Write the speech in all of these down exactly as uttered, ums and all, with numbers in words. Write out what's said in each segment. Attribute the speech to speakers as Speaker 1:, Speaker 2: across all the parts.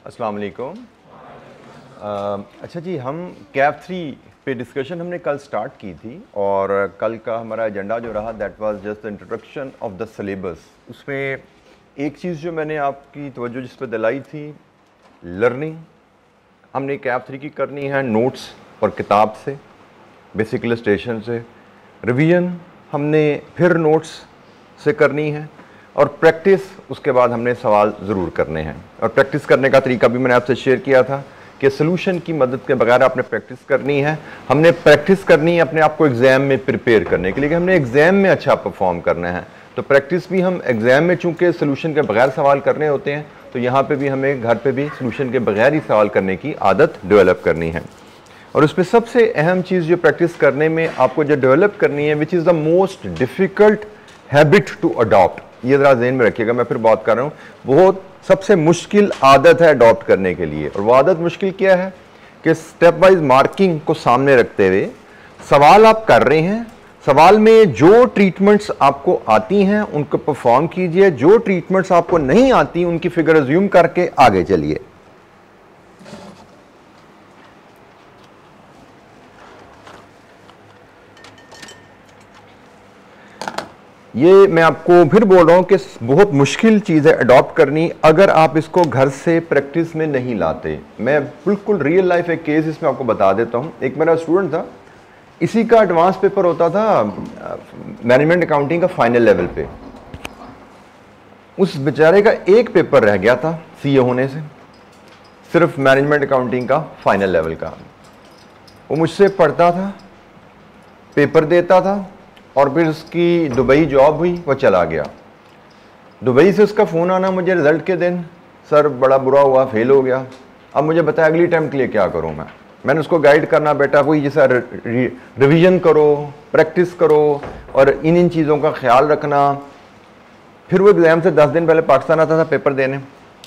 Speaker 1: अस्सलाम वालेकुम। अच्छा जी, हम कैफ थ्री पे डिस्कशन हमने कल स्टार्ट की थी और कल का हमारा एजेंडा जो रहा that was just the introduction of the syllabus. उसमें एक चीज़ जो मैंने आपकी तवज्जो जिस पर दिलाई थी, लर्निंग हमने कैफ थ्री की करनी है नोट्स और किताब से, बेसिक इलस्ट्रेशन से। रिवीजन हमने फिर नोट्स से करनी है और प्रैक्टिस उसके बाद हमने सवाल ज़रूर करने हैं। और प्रैक्टिस करने का तरीका भी मैंने आपसे शेयर किया था कि सॉल्यूशन की मदद के बगैर आपने प्रैक्टिस करनी है। हमने प्रैक्टिस करनी है अपने आप को एग्ज़ाम में प्रिपेयर करने के लिए कि हमने एग्ज़ाम में अच्छा परफॉर्म करना है। तो प्रैक्टिस भी हम एग्ज़ाम में, चूँकि सॉल्यूशन के बगैर सवाल करने होते हैं, तो यहाँ पर भी हमें घर पर भी सॉल्यूशन के बगैर ही सवाल करने की आदत डेवलप करनी है। और उसमें सबसे अहम चीज़ जो प्रैक्टिस करने में आपको जो डेवलप करनी है, which is the most difficult habit to adopt, ये ज़रा ज़हन में रखिएगा, मैं फिर बात कर रहा हूँ। बहुत सबसे मुश्किल आदत है अडॉप्ट करने के लिए। और वो आदत मुश्किल क्या है कि स्टेप वाइज मार्किंग को सामने रखते हुए सवाल आप कर रहे हैं, सवाल में जो ट्रीटमेंट्स आपको आती हैं उनको परफॉर्म कीजिए, जो ट्रीटमेंट्स आपको नहीं आती उनकी फिगर अज्यूम करके आगे चलिए। ये मैं आपको फिर बोल रहा हूँ कि बहुत मुश्किल चीज़ है अडॉप्ट करनी अगर आप इसको घर से प्रैक्टिस में नहीं लाते। मैं बिल्कुल रियल लाइफ एक केस इसमें आपको बता देता हूँ। एक मेरा स्टूडेंट था, इसी का एडवांस पेपर होता था मैनेजमेंट अकाउंटिंग का फाइनल लेवल पे। उस बेचारे का एक पेपर रह गया था सीए होने से, सिर्फ मैनेजमेंट अकाउंटिंग का फाइनल लेवल का। वो मुझसे पढ़ता था, पेपर देता था और फिर उसकी दुबई जॉब हुई, वो चला गया। दुबई से उसका फ़ोन आना मुझे रिज़ल्ट के दिन, सर बड़ा बुरा हुआ, फेल हो गया, अब मुझे बताया अगली अटैम्प्ट के लिए क्या करूं मैं। मैंने उसको गाइड करना, बेटा कोई जैसा रिवीजन करो, प्रैक्टिस करो और इन इन चीज़ों का ख्याल रखना। फिर वो एग्ज़ाम से दस दिन पहले पाकिस्तान आता था पेपर देने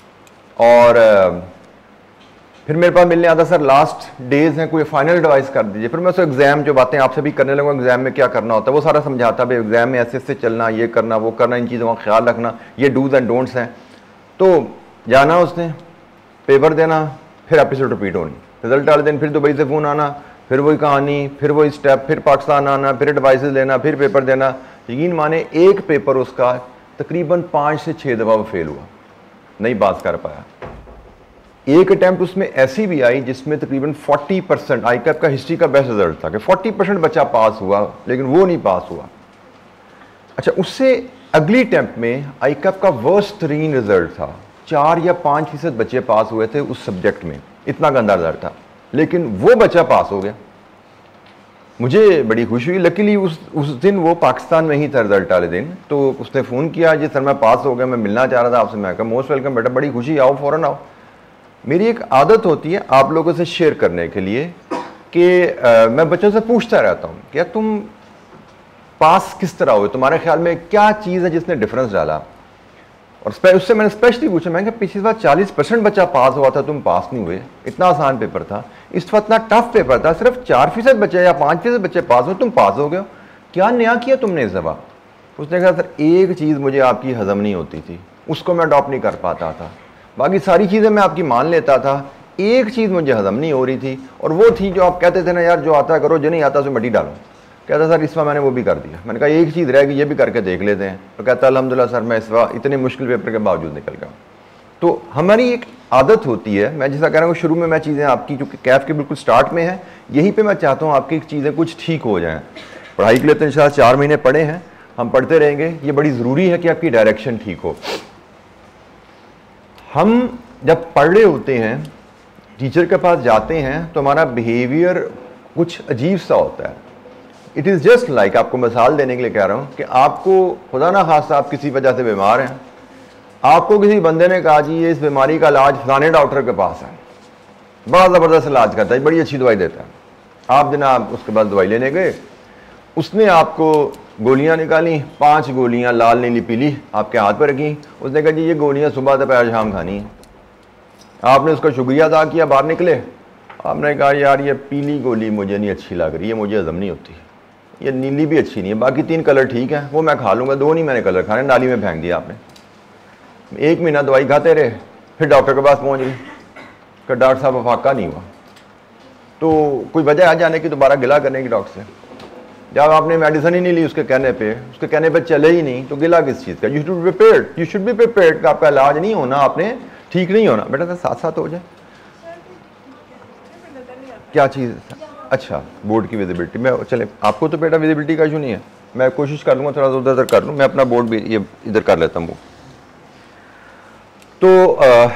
Speaker 1: और फिर मेरे पास मिलने आता, सर लास्ट डेज हैं, कोई फाइनल एडवाइस कर दीजिए। फिर मैं उसको एग्जाम जो बातें आपसे भी करने लगा, एग्जाम में क्या करना होता है वो सारा समझाता, भाई एग्जाम में ऐसे ऐसे चलना, ये करना, वो करना, इन चीज़ों का ख्याल रखना, ये डूज एंड डोंट्स हैं। तो जाना उसने, पेपर देना, फिर एपिसोड रिपीट होनी, रिजल्ट वाले दिन फिर दुबई से फ़ोन आना, फिर वही कहानी, फिर वही स्टेप, फिर पाकिस्तान आना, फिर एडवाइस लेना, फिर पेपर देना। यकीन माने एक पेपर उसका तकरीबन पाँच से छः दफ़ा वो फेल हुआ, नहीं पास कर पाया। एक अटैम्प्ट उसमें ऐसी भी आई जिसमें तकरीबन चालीस परसेंट, आई कैप का हिस्ट्री का बेस्ट रिजल्ट था कि चालीस परसेंट बच्चा पास हुआ, लेकिन वो नहीं पास हुआ। अच्छा, उससे अगली अटैम्प्ट में आई कैप का वर्स्ट तरीन रिजल्ट था, चार या पाँच फीसद बच्चे पास हुए थे उस सब्जेक्ट में, इतना गंदा रिजल्ट था, लेकिन वो बच्चा पास हो गया। मुझे बड़ी खुशी हुई। लकीली उस उस दिन वो पाकिस्तान में ही था रिजल्ट वाले दिन, तो उसने फ़ोन किया, जी सर मैं पास हो गया, मैं मिलना चाह रहा था आपसे। मैं कहा मोस्ट वेलकम बेटा, बड़ी खुशी, आओ फ़ौरन आओ। मेरी एक आदत होती है आप लोगों से शेयर करने के लिए कि मैं बच्चों से पूछता रहता हूँ क्या तुम पास किस तरह हुए, तुम्हारे ख्याल में क्या चीज़ है जिसने डिफरेंस डाला। और उससे मैंने स्पेशली पूछा, मैं क्या पिछली बार चालीस परसेंट बच्चा पास हुआ था, तुम पास नहीं हुए, इतना आसान पेपर था, इस वक्त इतना टफ पेपर था, सिर्फ चार फीसद बच्चे या पाँच फीसद बच्चे पास हुए, तुम पास हो गए हो, क्या नया किया तुमने इस दफ़ा। उसने कहा सर एक चीज़ मुझे आपकी हजम नहीं होती थी, उसको मैं अडॉप्ट नहीं कर पाता था, बाकी सारी चीज़ें मैं आपकी मान लेता था, एक चीज़ मुझे हजम नहीं हो रही थी, और वो थी जो आप कहते थे ना यार जो आता करो, जो नहीं आता उसमें मिट्टी डालो। कहता सर इस बार मैंने वो भी कर दिया। मैंने कहा एक चीज़ रह गई, ये भी करके देख लेते हैं। तो कहता अल्हम्दुलिल्लाह सर मैं इस बार इतने मुश्किल पेपर के बावजूद निकल गया। तो हमारी एक आदत होती है, मैं जैसा कह रहा हूँ शुरू में मैं चीज़ें आपकी, चूँकि कैफ के बिल्कुल स्टार्ट में है, यहीं पर मैं चाहता हूँ आपकी चीज़ें कुछ ठीक हो जाएँ। पढ़ाई के लिए तो इंशाल्लाह चार महीने पढ़े हैं, हम पढ़ते रहेंगे, ये बड़ी ज़रूरी है कि आपकी डायरेक्शन ठीक हो। हम जब पढ़ रहे होते हैं, टीचर के पास जाते हैं, तो हमारा बिहेवियर कुछ अजीब सा होता है। इट इज़ जस्ट लाइक, आपको मिसाल देने के लिए कह रहा हूँ कि आपको खुदा ना खास्ता आप किसी वजह से बीमार हैं, आपको किसी बंदे ने कहा जी ये इस बीमारी का इलाज फलाने डॉक्टर के पास है, बड़ा ज़बरदस्त इलाज करता है, बड़ी अच्छी दवाई देता है। आप जनाब उसके बाद दवाई लेने गए, उसने आपको गोलियां निकाली, पांच गोलियां लाल नीली पीली आपके हाथ पर रखी, उसने कहा जी ये गोलियां सुबह दोपहर शाम खानी है। आपने उसका शुक्रिया अदा किया, बाहर निकले, आपने कहा यार ये पीली गोली मुझे नहीं अच्छी लग रही है, मुझे हजम नहीं होती, ये नीली भी अच्छी नहीं है, बाकी तीन कलर ठीक है, वो मैं खा लूँगा, दो नहीं मैंने कलर खाने, नाली में फेंक दिया आपने। एक महीना दवाई खाते रहे, फिर डॉक्टर के पास पहुँच गई, कि डॉक्टर साहब अफाका नहीं हुआ, तो कोई वजह आ जाने की, दोबारा गिला करने की डॉक्टर से? जब आपने मेडिसिन ही नहीं ली उसके कहने पे, उसके कहने पे चले ही नहीं, तो गिला किस चीज़ का? You should be prepared, you should be prepared कि आपका इलाज नहीं होना, आपने ठीक नहीं होना। बेटा तो साथ साथ हो जाए। क्या चीज़? अच्छा, बोर्ड की विजिबिलिटी में। चले, आपको तो बेटा विजिबिलिटी का इशू नहीं है, मैं कोशिश कर लूँगा थोड़ा सा उधर उधर कर लूँ, मैं अपना बोर्ड भी ये इधर कर लेता हूँ। तो आ,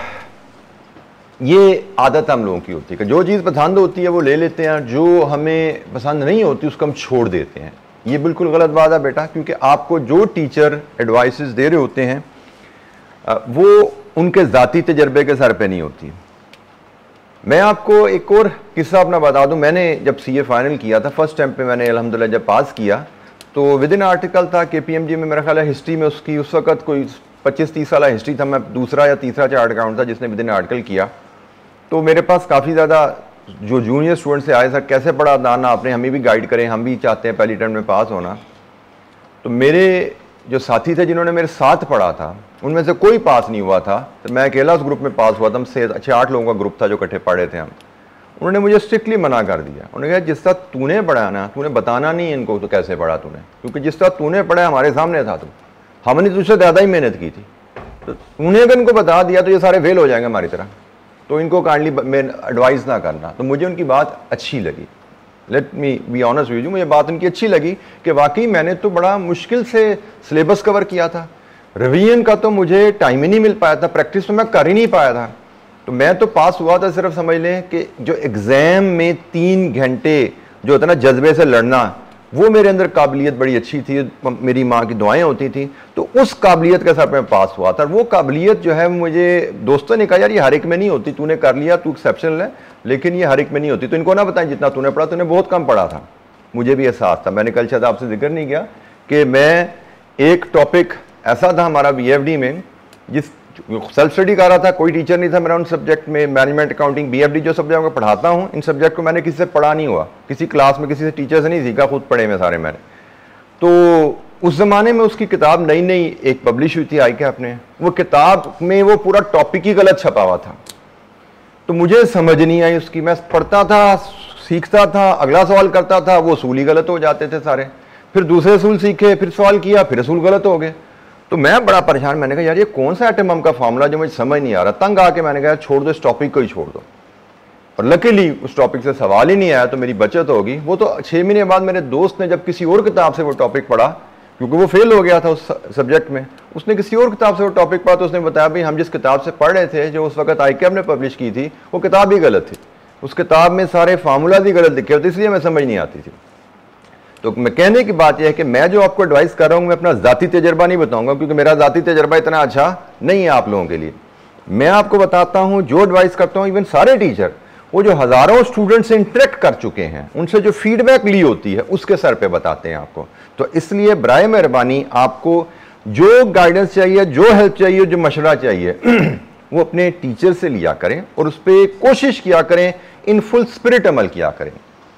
Speaker 1: ये आदत हम लोगों की होती है कि जो चीज़ पसंद होती है वो ले लेते हैं, जो हमें पसंद नहीं होती उसको हम छोड़ देते हैं। ये बिल्कुल गलत बात है बेटा, क्योंकि आपको जो टीचर एडवाइसेस दे रहे होते हैं वो उनके ज़ाती तजर्बे के सर पे नहीं होती। मैं आपको एक और किस्सा अपना बता दूं। मैंने जब सीए फाइनल किया था, फर्स्ट टाइम पे मैंने अल्हम्दुलिल्लाह जब पास किया, तो विद इन आर्टिकल था केपीएमजी में, मेरा ख्याल है हिस्ट्री में उसकी उस वक्त कोई पच्चीस तीस साल हिस्ट्री था, मैं दूसरा या तीसरा चार्ट अकाउंट था जिसने विद इन आर्टिकल किया। तो मेरे पास काफ़ी ज़्यादा जो जूनियर स्टूडेंट्स से आए, सर कैसे पढ़ा दाना आपने, हमें भी गाइड करें, हम भी चाहते हैं पहली टर्म में पास होना। तो मेरे जो साथी थे जिन्होंने मेरे साथ पढ़ा था, उनमें से कोई पास नहीं हुआ था, तो मैं अकेला उस ग्रुप में पास हुआ था। हम से अच्छे आठ लोगों का ग्रुप था जो इकट्ठे पढ़े थे हम। उन्होंने मुझे स्ट्रिक्टली मना कर दिया। उन्होंने कहा जिस तरह तूने पढ़ा ना, तूने बताना नहीं इनको तो कैसे पढ़ा तूने, क्योंकि जिस तरह तूने पढ़ा हमारे सामने था, तू हमने तुझसे ज़्यादा ही मेहनत की थी, तो तूने अगर इनको बता दिया तो ये सारे फेल हो जाएंगे हमारी तरह, तो इनको काइंडली मैं एडवाइस ना करना। तो मुझे उनकी बात अच्छी लगी, let me be honest with you, मुझे बात उनकी अच्छी लगी कि वाकई मैंने तो बड़ा मुश्किल से सिलेबस कवर किया था, रिवीजन का तो मुझे टाइम ही नहीं मिल पाया था, प्रैक्टिस तो मैं कर ही नहीं पाया था। तो मैं तो पास हुआ था, सिर्फ समझ लें कि जो एग्ज़ाम में तीन घंटे जो होता ना जज्बे से लड़ना, वो मेरे अंदर काबिलियत बड़ी अच्छी थी, मेरी माँ की दुआएं होती थी, तो उस काबिलियत के साथ मैं पास हुआ था। वो काबिलियत जो है मुझे दोस्तों ने कहा यार ये हर एक में नहीं होती, तूने कर लिया तू एक्सेप्शनल है, लेकिन ये हर एक में नहीं होती, तो इनको ना बताएं जितना तूने पढ़ा, तूने बहुत कम पढ़ा था। मुझे भी एहसास था, मैंने कल शायद आपसे जिक्र नहीं किया कि मैं एक टॉपिक ऐसा था हमारा बी एफ डी में, जिस सेल्फ स्टडी कर रहा था, कोई टीचर नहीं था मेरा उन सब्जेक्ट में, management accounting B F D जो सब्जेक्ट मैं पढ़ाता हूँ, इन सब्जेक्ट को मैंने किसी से पढ़ा नहीं हुआ, किसी क्लास में किसी से टीचर से नहीं सीखा, खुद पढ़े में सारे मैंने। तो उस ज़माने में उसकी किताब नई नई एक पब्लिश हुई थी आई के अपने, वो किताब में वो पूरा टॉपिक ही गलत छपा हुआ था, तो मुझे समझ नहीं आई उसकी। मैं पढ़ता था, सीखता था, अगला सवाल करता था, वो असूल ही गलत हो जाते थे सारे, फिर दूसरे असूल सीखे, फिर सवाल किया, फिर असूल गलत हो गए। तो मैं बड़ा परेशान, मैंने कहा यार ये कौन सा एटम का फार्मूला जो मुझे समझ नहीं आ रहा। तंग आके मैंने कहा छोड़ दो, इस टॉपिक को ही छोड़ दो। और लकीली उस टॉपिक से सवाल ही नहीं आया, तो मेरी बचत होगी। वो तो छः महीने बाद मेरे दोस्त ने जब किसी और किताब से वो टॉपिक पढ़ा, क्योंकि वो फेल हो गया था उस सब्जेक्ट में, उसने किसी और किताब से वो टॉपिक पढ़ा, तो उसने बताया भाई हम जिस किताब से पढ़ रहे थे, जो उस वक्त आई के ने पब्लिश की थी, वो किताब ही गलत थी, उस किताब में सारे फार्मूलाज ही गलत लिखे होते, इसलिए मैं समझ नहीं आती थी। तो मैं कहने की बात यह है कि मैं जो आपको एडवाइस कर रहा हूं, मैं अपना ज़ाती तजर्बा नहीं बताऊंगा, क्योंकि मेरा ज़ाती तजर्बा इतना अच्छा नहीं है आप लोगों के लिए। मैं आपको बताता हूं जो एडवाइस करता हूं, इवन सारे टीचर वो जो हज़ारों स्टूडेंट से इंटरेक्ट कर चुके हैं, उनसे जो फीडबैक ली होती है उसके सर पे बताते हैं आपको। तो इसलिए बराए मेहरबानी आपको जो गाइडेंस चाहिए, जो हेल्प चाहिए, जो मशवरा चाहिए वो अपने टीचर से लिया करें और उस पर कोशिश किया करें, इन फुल स्पिरिट अमल किया करें।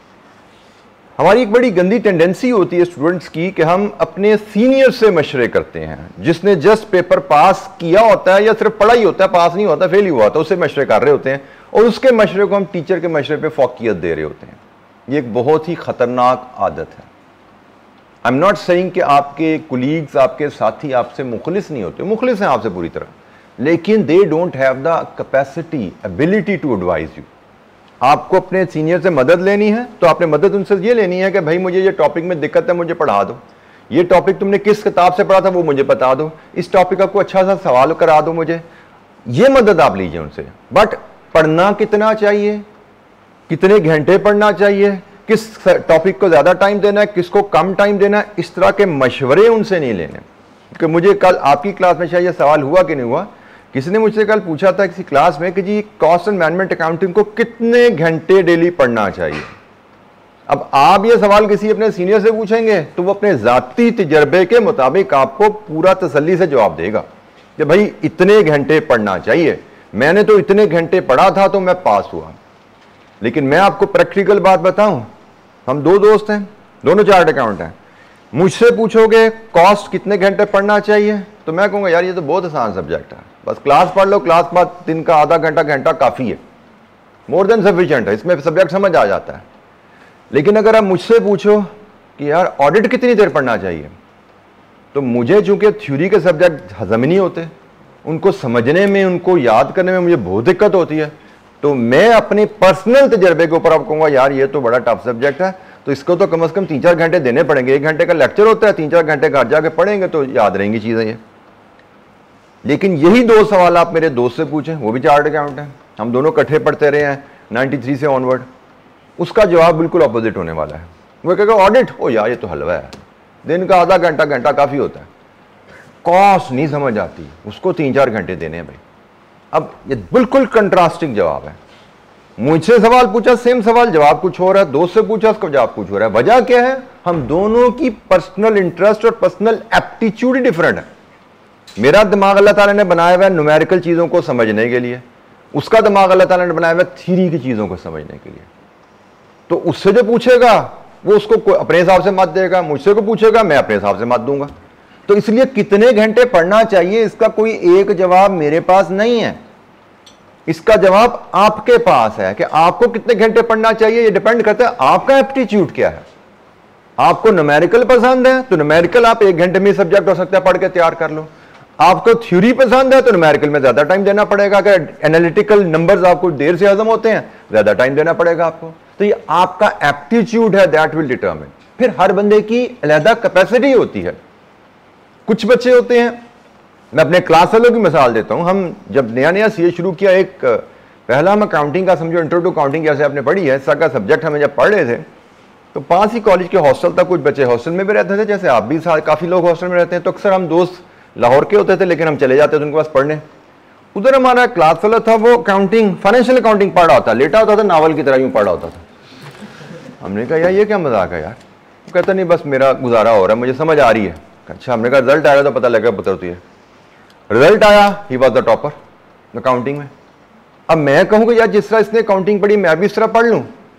Speaker 1: हमारी एक बड़ी गंदी टेंडेंसी होती है स्टूडेंट्स की कि हम अपने सीनियर से मशवरे करते हैं, जिसने जस्ट पेपर पास किया होता है या सिर्फ पढ़ा ही होता है, पास नहीं होता, फेल ही हुआ होता है, उससे मशवरे कर रहे होते हैं, और उसके मशवरे को हम टीचर के मशवरे पे फौकियत दे रहे होते हैं। ये एक बहुत ही खतरनाक आदत है। आई एम नॉट सेइंग कि आपके कुलीग्स, आपके साथी आपसे मुखलिस नहीं होते, मुखलिस हैं आपसे पूरी तरह, लेकिन they don't have the capacity, ability to advise you. आपको अपने सीनियर से मदद लेनी है तो आपने मदद उनसे ये लेनी है कि भाई मुझे ये टॉपिक में दिक्कत है, मुझे पढ़ा दो, ये टॉपिक तुमने किस किताब से पढ़ा था वो मुझे बता दो, इस टॉपिक का कोई अच्छा सा सवाल करा दो मुझे, ये मदद आप लीजिए उनसे। बट पढ़ना कितना चाहिए, कितने घंटे पढ़ना चाहिए, किस टॉपिक को ज़्यादा टाइम देना है, किसको कम टाइम देना है, इस तरह के मशवरे उनसे नहीं लेने। कि मुझे कल आपकी क्लास में शायद ये सवाल हुआ कि नहीं हुआ, किसी ने मुझसे कल पूछा था किसी क्लास में कि जी कॉस्ट एंड मैनेजमेंट अकाउंटिंग को कितने घंटे डेली पढ़ना चाहिए। अब आप ये सवाल किसी अपने सीनियर से पूछेंगे तो वो अपने ज़ाती तजर्बे के मुताबिक आपको पूरा तसल्ली से जवाब देगा कि भाई इतने घंटे पढ़ना चाहिए, मैंने तो इतने घंटे पढ़ा था तो मैं पास हुआ। लेकिन मैं आपको प्रैक्टिकल बात बताऊं, हम दो दोस्त हैं, दोनों चार्ट अकाउंट हैं, मुझसे पूछोगे कॉस्ट कितने घंटे पढ़ना चाहिए तो मैं कहूँगा यार ये तो बहुत आसान सब्जेक्ट है, बस क्लास पढ़ लो, क्लास बाद दिन का आधा घंटा घंटा काफ़ी है, मोर देन सफिशिएंट है, इसमें सब्जेक्ट समझ आ जाता है। लेकिन अगर आप मुझसे पूछो कि यार ऑडिट कितनी देर पढ़ना चाहिए, तो मुझे चूंकि थ्योरी के सब्जेक्ट हजम ही नहीं होते, उनको समझने में, उनको याद करने में मुझे बहुत दिक्कत होती है, तो मैं अपने पर्सनल तजर्बे के ऊपर आप कहूँगा यार ये तो बड़ा टफ सब्जेक्ट है, तो इसको तो कम से कम तीन चार घंटे देने पड़ेंगे। एक घंटे का लेक्चर होता है, तीन चार घंटे घर जाके पढ़ेंगे तो याद रहेंगी चीज़ें ये। लेकिन यही दो सवाल आप मेरे दोस्त से पूछें, वो भी चार्ट अकाउंट है, हम दोनों इकट्ठे पढ़ते रहे हैं नाइन्टी थ्री से ऑनवर्ड, उसका जवाब बिल्कुल अपोजिट होने वाला है। वो कहेगा ऑडिट, ओ यार ये तो हलवा है, दिन का आधा घंटा घंटा काफ़ी होता है, कॉस्ट नहीं समझ आती, उसको तीन चार घंटे देने हैं भाई। अब ये बिल्कुल कंट्रास्टिंग जवाब है। मुझसे सवाल पूछा, सेम सवाल, जवाब कुछ हो रहा है, दोस्त से पूछा, उसका जवाब कुछ हो रहा है। वजह क्या है? हम दोनों की पर्सनल इंटरेस्ट और पर्सनल एप्टीट्यूड ही डिफरेंट है। मेरा दिमाग अल्लाह ताला ने बनाया हुआ है न्यूमेरिकल चीज़ों को समझने के लिए, उसका दिमाग अल्लाह ताला ने बनाया हुआ है थ्योरी की चीज़ों को समझने के लिए। तो उससे जो पूछेगा वो उसको अपने हिसाब से मत देगा, मुझसे को पूछेगा मैं अपने हिसाब से मत दूंगा। तो इसलिए कितने घंटे पढ़ना चाहिए इसका कोई एक जवाब मेरे पास नहीं है, इसका जवाब आपके पास है कि आपको कितने घंटे पढ़ना चाहिए। ये डिपेंड करता है आपका एप्टीट्यूड क्या है। आपको न्यूमेरिकल पसंद है तो न्यूमेरिकल आप एक घंटे में सब्जेक्ट हो सकता है पढ़ के तैयार कर लो। आपको थ्योरी पसंद है तो न्यूमेरिकल में ज्यादा टाइम देना पड़ेगा, अगर एनालिटिकल नंबर्स आपको देर से हजम होते हैं ज्यादा टाइम देना पड़ेगा आपको। तो ये आपका एप्टीट्यूड है, दैट विल डिटरमिन। फिर हर बंदे की अलग कैपेसिटी होती है। कुछ बच्चे होते हैं, मैं अपने क्लास वालों की मिसाल देता हूं, हम जब नया नया सीए शुरू किया, एक पहला हम अकाउंटिंग का समझो इंट्रो टू अकाउंटिंग जैसे आपने पढ़ी है, इसका सब्जेक्ट हमें जब पढ़ रहे थे तो पास ही कॉलेज के हॉस्टल तक कुछ बच्चे हॉस्टल में भी रहते थे, जैसे आप भी काफी लोग हॉस्टल में रहते हैं। तो अक्सर हम दोस्त लाहौर के होते थे लेकिन हम चले जाते थे उनके पास पढ़ने। उधर हमारा क्लास वाला था, वो अकाउंटिंग फाइनेंशियल अकाउंटिंग पढ़ रहा होता, लेटा होता था, नावल की तरह यूं पढ़ रहा होता था। हमने कहा यार ये क्या मजाक है यार? वो कहता नहीं बस मेरा गुजारा हो रहा है, मुझे समझ आ रही है। अच्छा, हमने कहा रिजल्ट आएगा तो पता लगेगा पुत्र तो ये रिजल्ट आया, he was the topper accounting में। अब मैं कहूँ कि यार जिस तरह इसने अकाउंटिंग पढ़ी मैं भी इस तरह पढ़ लूँ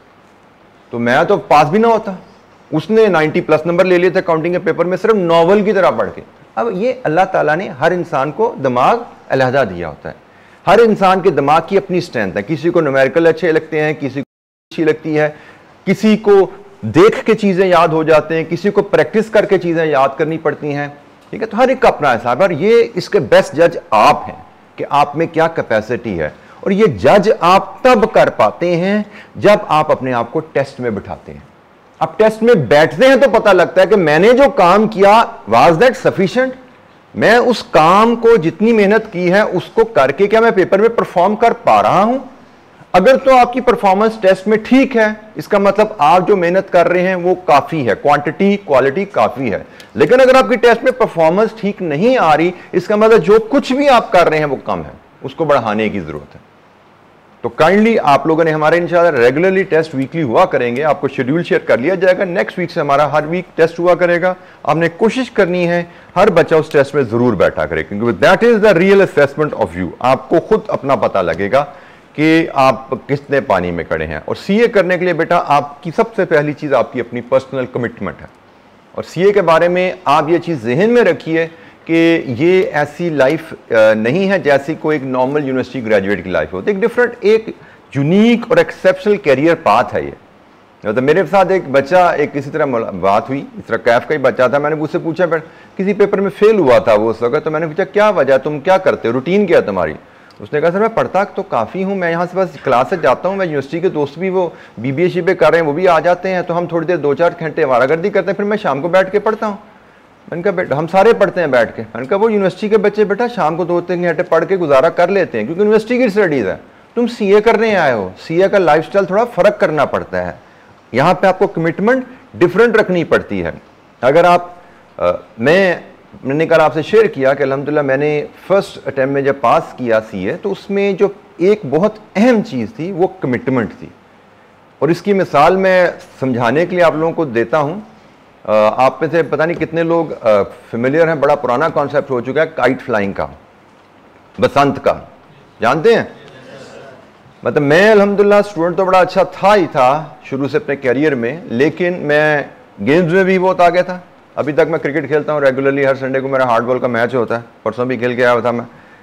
Speaker 1: तो मैं तो पास भी ना होता। उसने नाइन्टी प्लस नंबर ले लिए थे अकाउंटिंग के पेपर में सिर्फ नॉवल की तरह पढ़ के। अब ये अल्लाह ताला ने हर इंसान को दिमाग अलहदा दिया होता है, हर इंसान के दिमाग की अपनी स्ट्रेंथ है। किसी को न्यूमेरिकल अच्छे लगते हैं, किसी को अच्छी लगती है, किसी को देख के चीज़ें याद हो जाते हैं, किसी को प्रैक्टिस करके चीज़ें याद करनी पड़ती हैं। ठीक है, तो हर एक का अपना हिसाब है और ये इसके बेस्ट जज आप हैं कि आप में क्या कैपेसिटी है। और ये जज आप तब कर पाते हैं जब आप अपने आप को टेस्ट में बिठाते हैं। अब टेस्ट में बैठते हैं तो पता लगता है कि मैंने जो काम किया वाज दैट सफिशिएंट, मैं उस काम को जितनी मेहनत की है उसको करके क्या मैं पेपर में परफॉर्म कर पा रहा हूं। अगर तो आपकी परफॉर्मेंस टेस्ट में ठीक है, इसका मतलब आप जो मेहनत कर रहे हैं वो काफी है, क्वांटिटी क्वालिटी काफी है। लेकिन अगर आपकी टेस्ट में परफॉर्मेंस ठीक नहीं आ रही, इसका मतलब जो कुछ भी आप कर रहे हैं वो कम है, उसको बढ़ाने की जरूरत है। तो काइंडली आप लोगों ने हमारे इंशाल्लाह रेगुलरली टेस्ट वीकली हुआ करेंगे, आपको शेड्यूल शेयर कर लिया जाएगा। नेक्स्ट वीक से हमारा हर वीक टेस्ट हुआ करेगा। आपने कोशिश करनी है हर बच्चा उस टेस्ट में जरूर बैठा करे, क्योंकि that is the real assessment of you. आपको खुद अपना पता लगेगा कि आप कितने पानी में खड़े हैं। और सीए करने के लिए बेटा आपकी सबसे पहली चीज आपकी अपनी पर्सनल कमिटमेंट है। और सीए के बारे में आप ये चीज जहन में रखिए कि ये ऐसी लाइफ नहीं है जैसी कोई एक नॉर्मल यूनिवर्सिटी ग्रेजुएट की लाइफ होती है। एक डिफरेंट, एक यूनिक और एक्सेप्शनल कैरियर पाथ है ये। तो मेरे साथ एक बच्चा, एक किसी तरह बात हुई, इस तरह कैफ का ही बच्चा था, मैंने उससे पूछा पर किसी पेपर में फेल हुआ था वो उस वक्त, तो मैंने पूछा क्या वजह, तुम क्या करते हो, रूटीन क्या है तुम्हारी? उसने कहा सर मैं पढ़ता तो काफ़ी हूँ, मैं यहाँ से बस क्लास से जाता हूँ, मैं यूनिवर्सिटी के दोस्त भी वो बी बी ए शी पे कर रहे हैं वो भी आ जाते हैं, तो हम थोड़ी देर दो चार घंटे वारागर्दी करते हैं, फिर मैं शाम को बैठ के पढ़ता हूँ। मैंने कहा बेटा हम सारे पढ़ते हैं बैठ के। मैंने कहा वो यूनिवर्सिटी के बच्चे बेटा शाम को दो तीन घंटे पढ़ के गुजारा कर लेते हैं क्योंकि यूनिवर्सिटी की स्टडीज़ है। तुम सीए करने आए हो, सीए का लाइफस्टाइल थोड़ा फ़र्क करना पड़ता है, यहाँ पे आपको कमिटमेंट डिफरेंट रखनी पड़ती है। अगर आप आ, मैं मैंने कल आपसे शेयर किया कि अल्हम्दुलिल्लाह मैंने फर्स्ट अटैम्प्ट में जब पास किया सीए तो उसमें जो एक बहुत अहम चीज़ थी वो कमिटमेंट थी। और इसकी मिसाल मैं समझाने के लिए आप लोगों को देता हूँ। आप में से पता नहीं कितने लोग फेमिलियर हैं, बड़ा पुराना कॉन्सेप्ट हो चुका है काइट फ्लाइंग का, बसंत का, जानते हैं? मतलब मैं अल्हम्दुलिल्लाह स्टूडेंट तो बड़ा अच्छा था ही था शुरू से अपने कैरियर में, लेकिन मैं गेम्स में भी बहुत आगे था। अभी तक मैं क्रिकेट खेलता हूँ रेगुलरली, हर संडे को मेरा हार्ड बॉल का मैच होता है, परसों भी खेल के आया था मैं।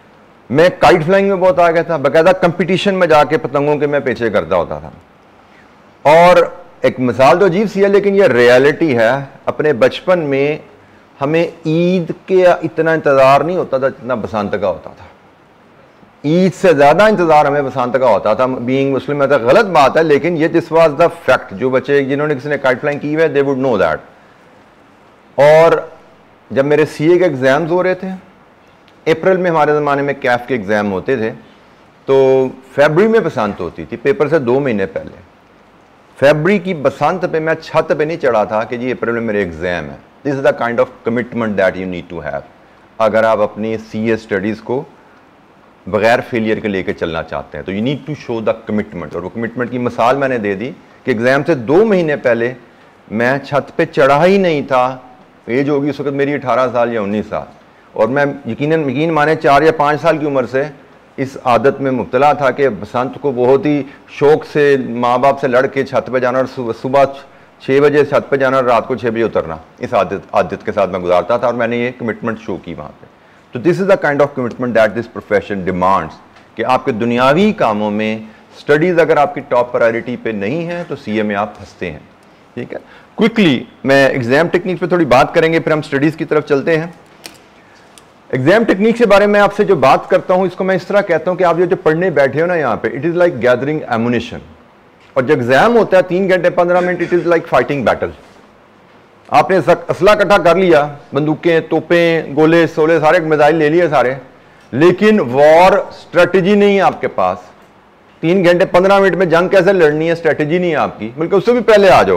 Speaker 1: मैं काइट फ्लाइंग में बहुत आ गया था, बाकायदा कंपटीशन में जाके पतंगों के मैं पीछे करता होता था। और एक मिसाल तो अजीब सी है लेकिन ये रियलिटी है, अपने बचपन में हमें ईद के इतना इंतज़ार नहीं होता था जितना बसंत का होता था। ईद से ज़्यादा इंतज़ार हमें बसंत का होता था। बीइंग मुस्लिम में तो गलत बात है, लेकिन ये दिस वाज द फैक्ट। जो बच्चे जिन्होंने किसी ने काइट फ्लाइंग की है दे वुड नो दैट। और जब मेरे सीए के एग्ज़ाम्स हो रहे थे, अप्रैल में हमारे ज़माने में कैफ के एग्ज़ाम होते थे, तो फरवरी में बसंत होती थी, पेपर से दो महीने पहले। फरवरी की बसंत पे मैं छत पे नहीं चढ़ा था कि जी अप्रैल में मेरे एग्ज़ाम है। This is the kind of commitment that you need to have अगर आप अपनी सीए स्टडीज़ को बगैर फेलियर के लेके चलना चाहते हैं, तो you need to show the commitment. और वो कमिटमेंट की मिसाल मैंने दे दी कि एग्ज़ाम से दो महीने पहले मैं छत पे चढ़ा ही नहीं था। एज होगी उस वक्त मेरी अठारह साल या उन्नीस साल, और मैं यकीनन यकीन माने चार या पाँच साल की उम्र से इस आदत में मुब्तला था कि बसंत को बहुत ही शौक से माँ बाप से लड़ के छत पे जाना और सुबह सुबह छः बजे छत पे जाना और रात को छः बजे उतरना, इस आदत आदत के साथ मैं गुजारता था और मैंने ये कमिटमेंट शो की वहाँ पे। तो this is the kind of commitment that this profession demands कि आपके दुनियावी कामों में स्टडीज़ अगर आपकी टॉप प्रायोरिटी पे नहीं है तो सीए में आप फंसते हैं। ठीक है, क्विकली मैं एग्जाम टेक्निक पे थोड़ी बात करेंगे, फिर हम स्टडीज़ की तरफ चलते हैं। एग्जाम टेक्निक के बारे में आपसे जो बात करता हूं इसको मैं इस तरह कहता हूं कि आप जो जो पढ़ने बैठे हो ना यहाँ पे, it is like gathering ammunition. और जब एग्जाम होता है तीन घंटे पंद्रह minute, it is like fighting battle. आपने असला इकट्ठा कर लिया, बंदूकें, तोपें, गोले सोले सारे मिसाइल ले लिए सारे, लेकिन वॉर स्ट्रेटजी नहीं है आपके पास। तीन घंटे पंद्रह मिनट में जंग कैसे लड़नी है, स्ट्रेटजी नहीं है आपकी, बल्कि उससे भी पहले आ जाओ।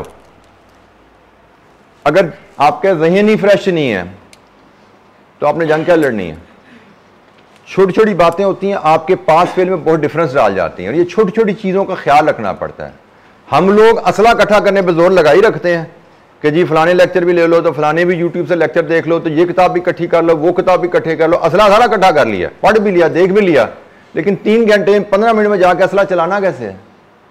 Speaker 1: अगर आपके ज़हन ही फ्रेश नहीं है तो आपने जंग क्या लड़नी है। छोटी छोटी बातें होती हैं आपके पास फेल में बहुत डिफरेंस डाल जाती हैं, और ये छोटी छोटी चीज़ों का ख्याल रखना पड़ता है। हम लोग असला इकट्ठा करने पर जोर लगा ही रखते हैं कि जी फलाने लेक्चर भी ले लो, तो फलाने भी यूट्यूब से लेक्चर देख लो, तो ये किताब भी इकट्ठी कर लो, वो किताब भी इकट्ठे कर लो। असला सारा इकट्ठा कर लिया, पढ़ भी लिया, देख भी लिया, लेकिन तीन घंटे पंद्रह मिनट में जाकर असला चलाना कैसे है।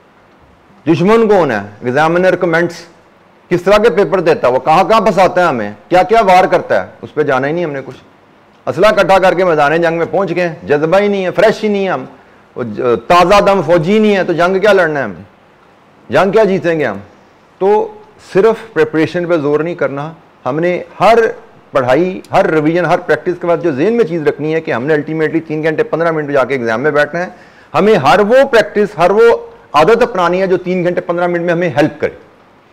Speaker 1: दुश्मन कौन है, एग्जामिनर कमेंट्स किस तरह के पेपर देता है, वो कहाँ कहाँ फंसाता है, हमें क्या क्या वार करता है, उस पर जाना ही नहीं हमने कुछ। असला इकट्ठा करके मैदान जंग में पहुंच गए, जज्बा ही नहीं है, फ्रेश ही नहीं है हम, ताज़ा दम फौजी नहीं है, तो जंग क्या लड़ना है हमें, जंग क्या जीतेंगे हम। तो सिर्फ प्रिपरेशन पे जोर नहीं करना, हमने हर पढ़ाई, हर रिवीजन, हर प्रैक्टिस के बाद जो जेहन में चीज़ रखनी है कि हमने अल्टीमेटली तीन घंटे पंद्रह मिनट जाके एग्जाम में बैठना है। हमें हर वो प्रैक्टिस, हर वो आदत अपनानी है जो तीन घंटे पंद्रह मिनट में हमें हेल्प करे।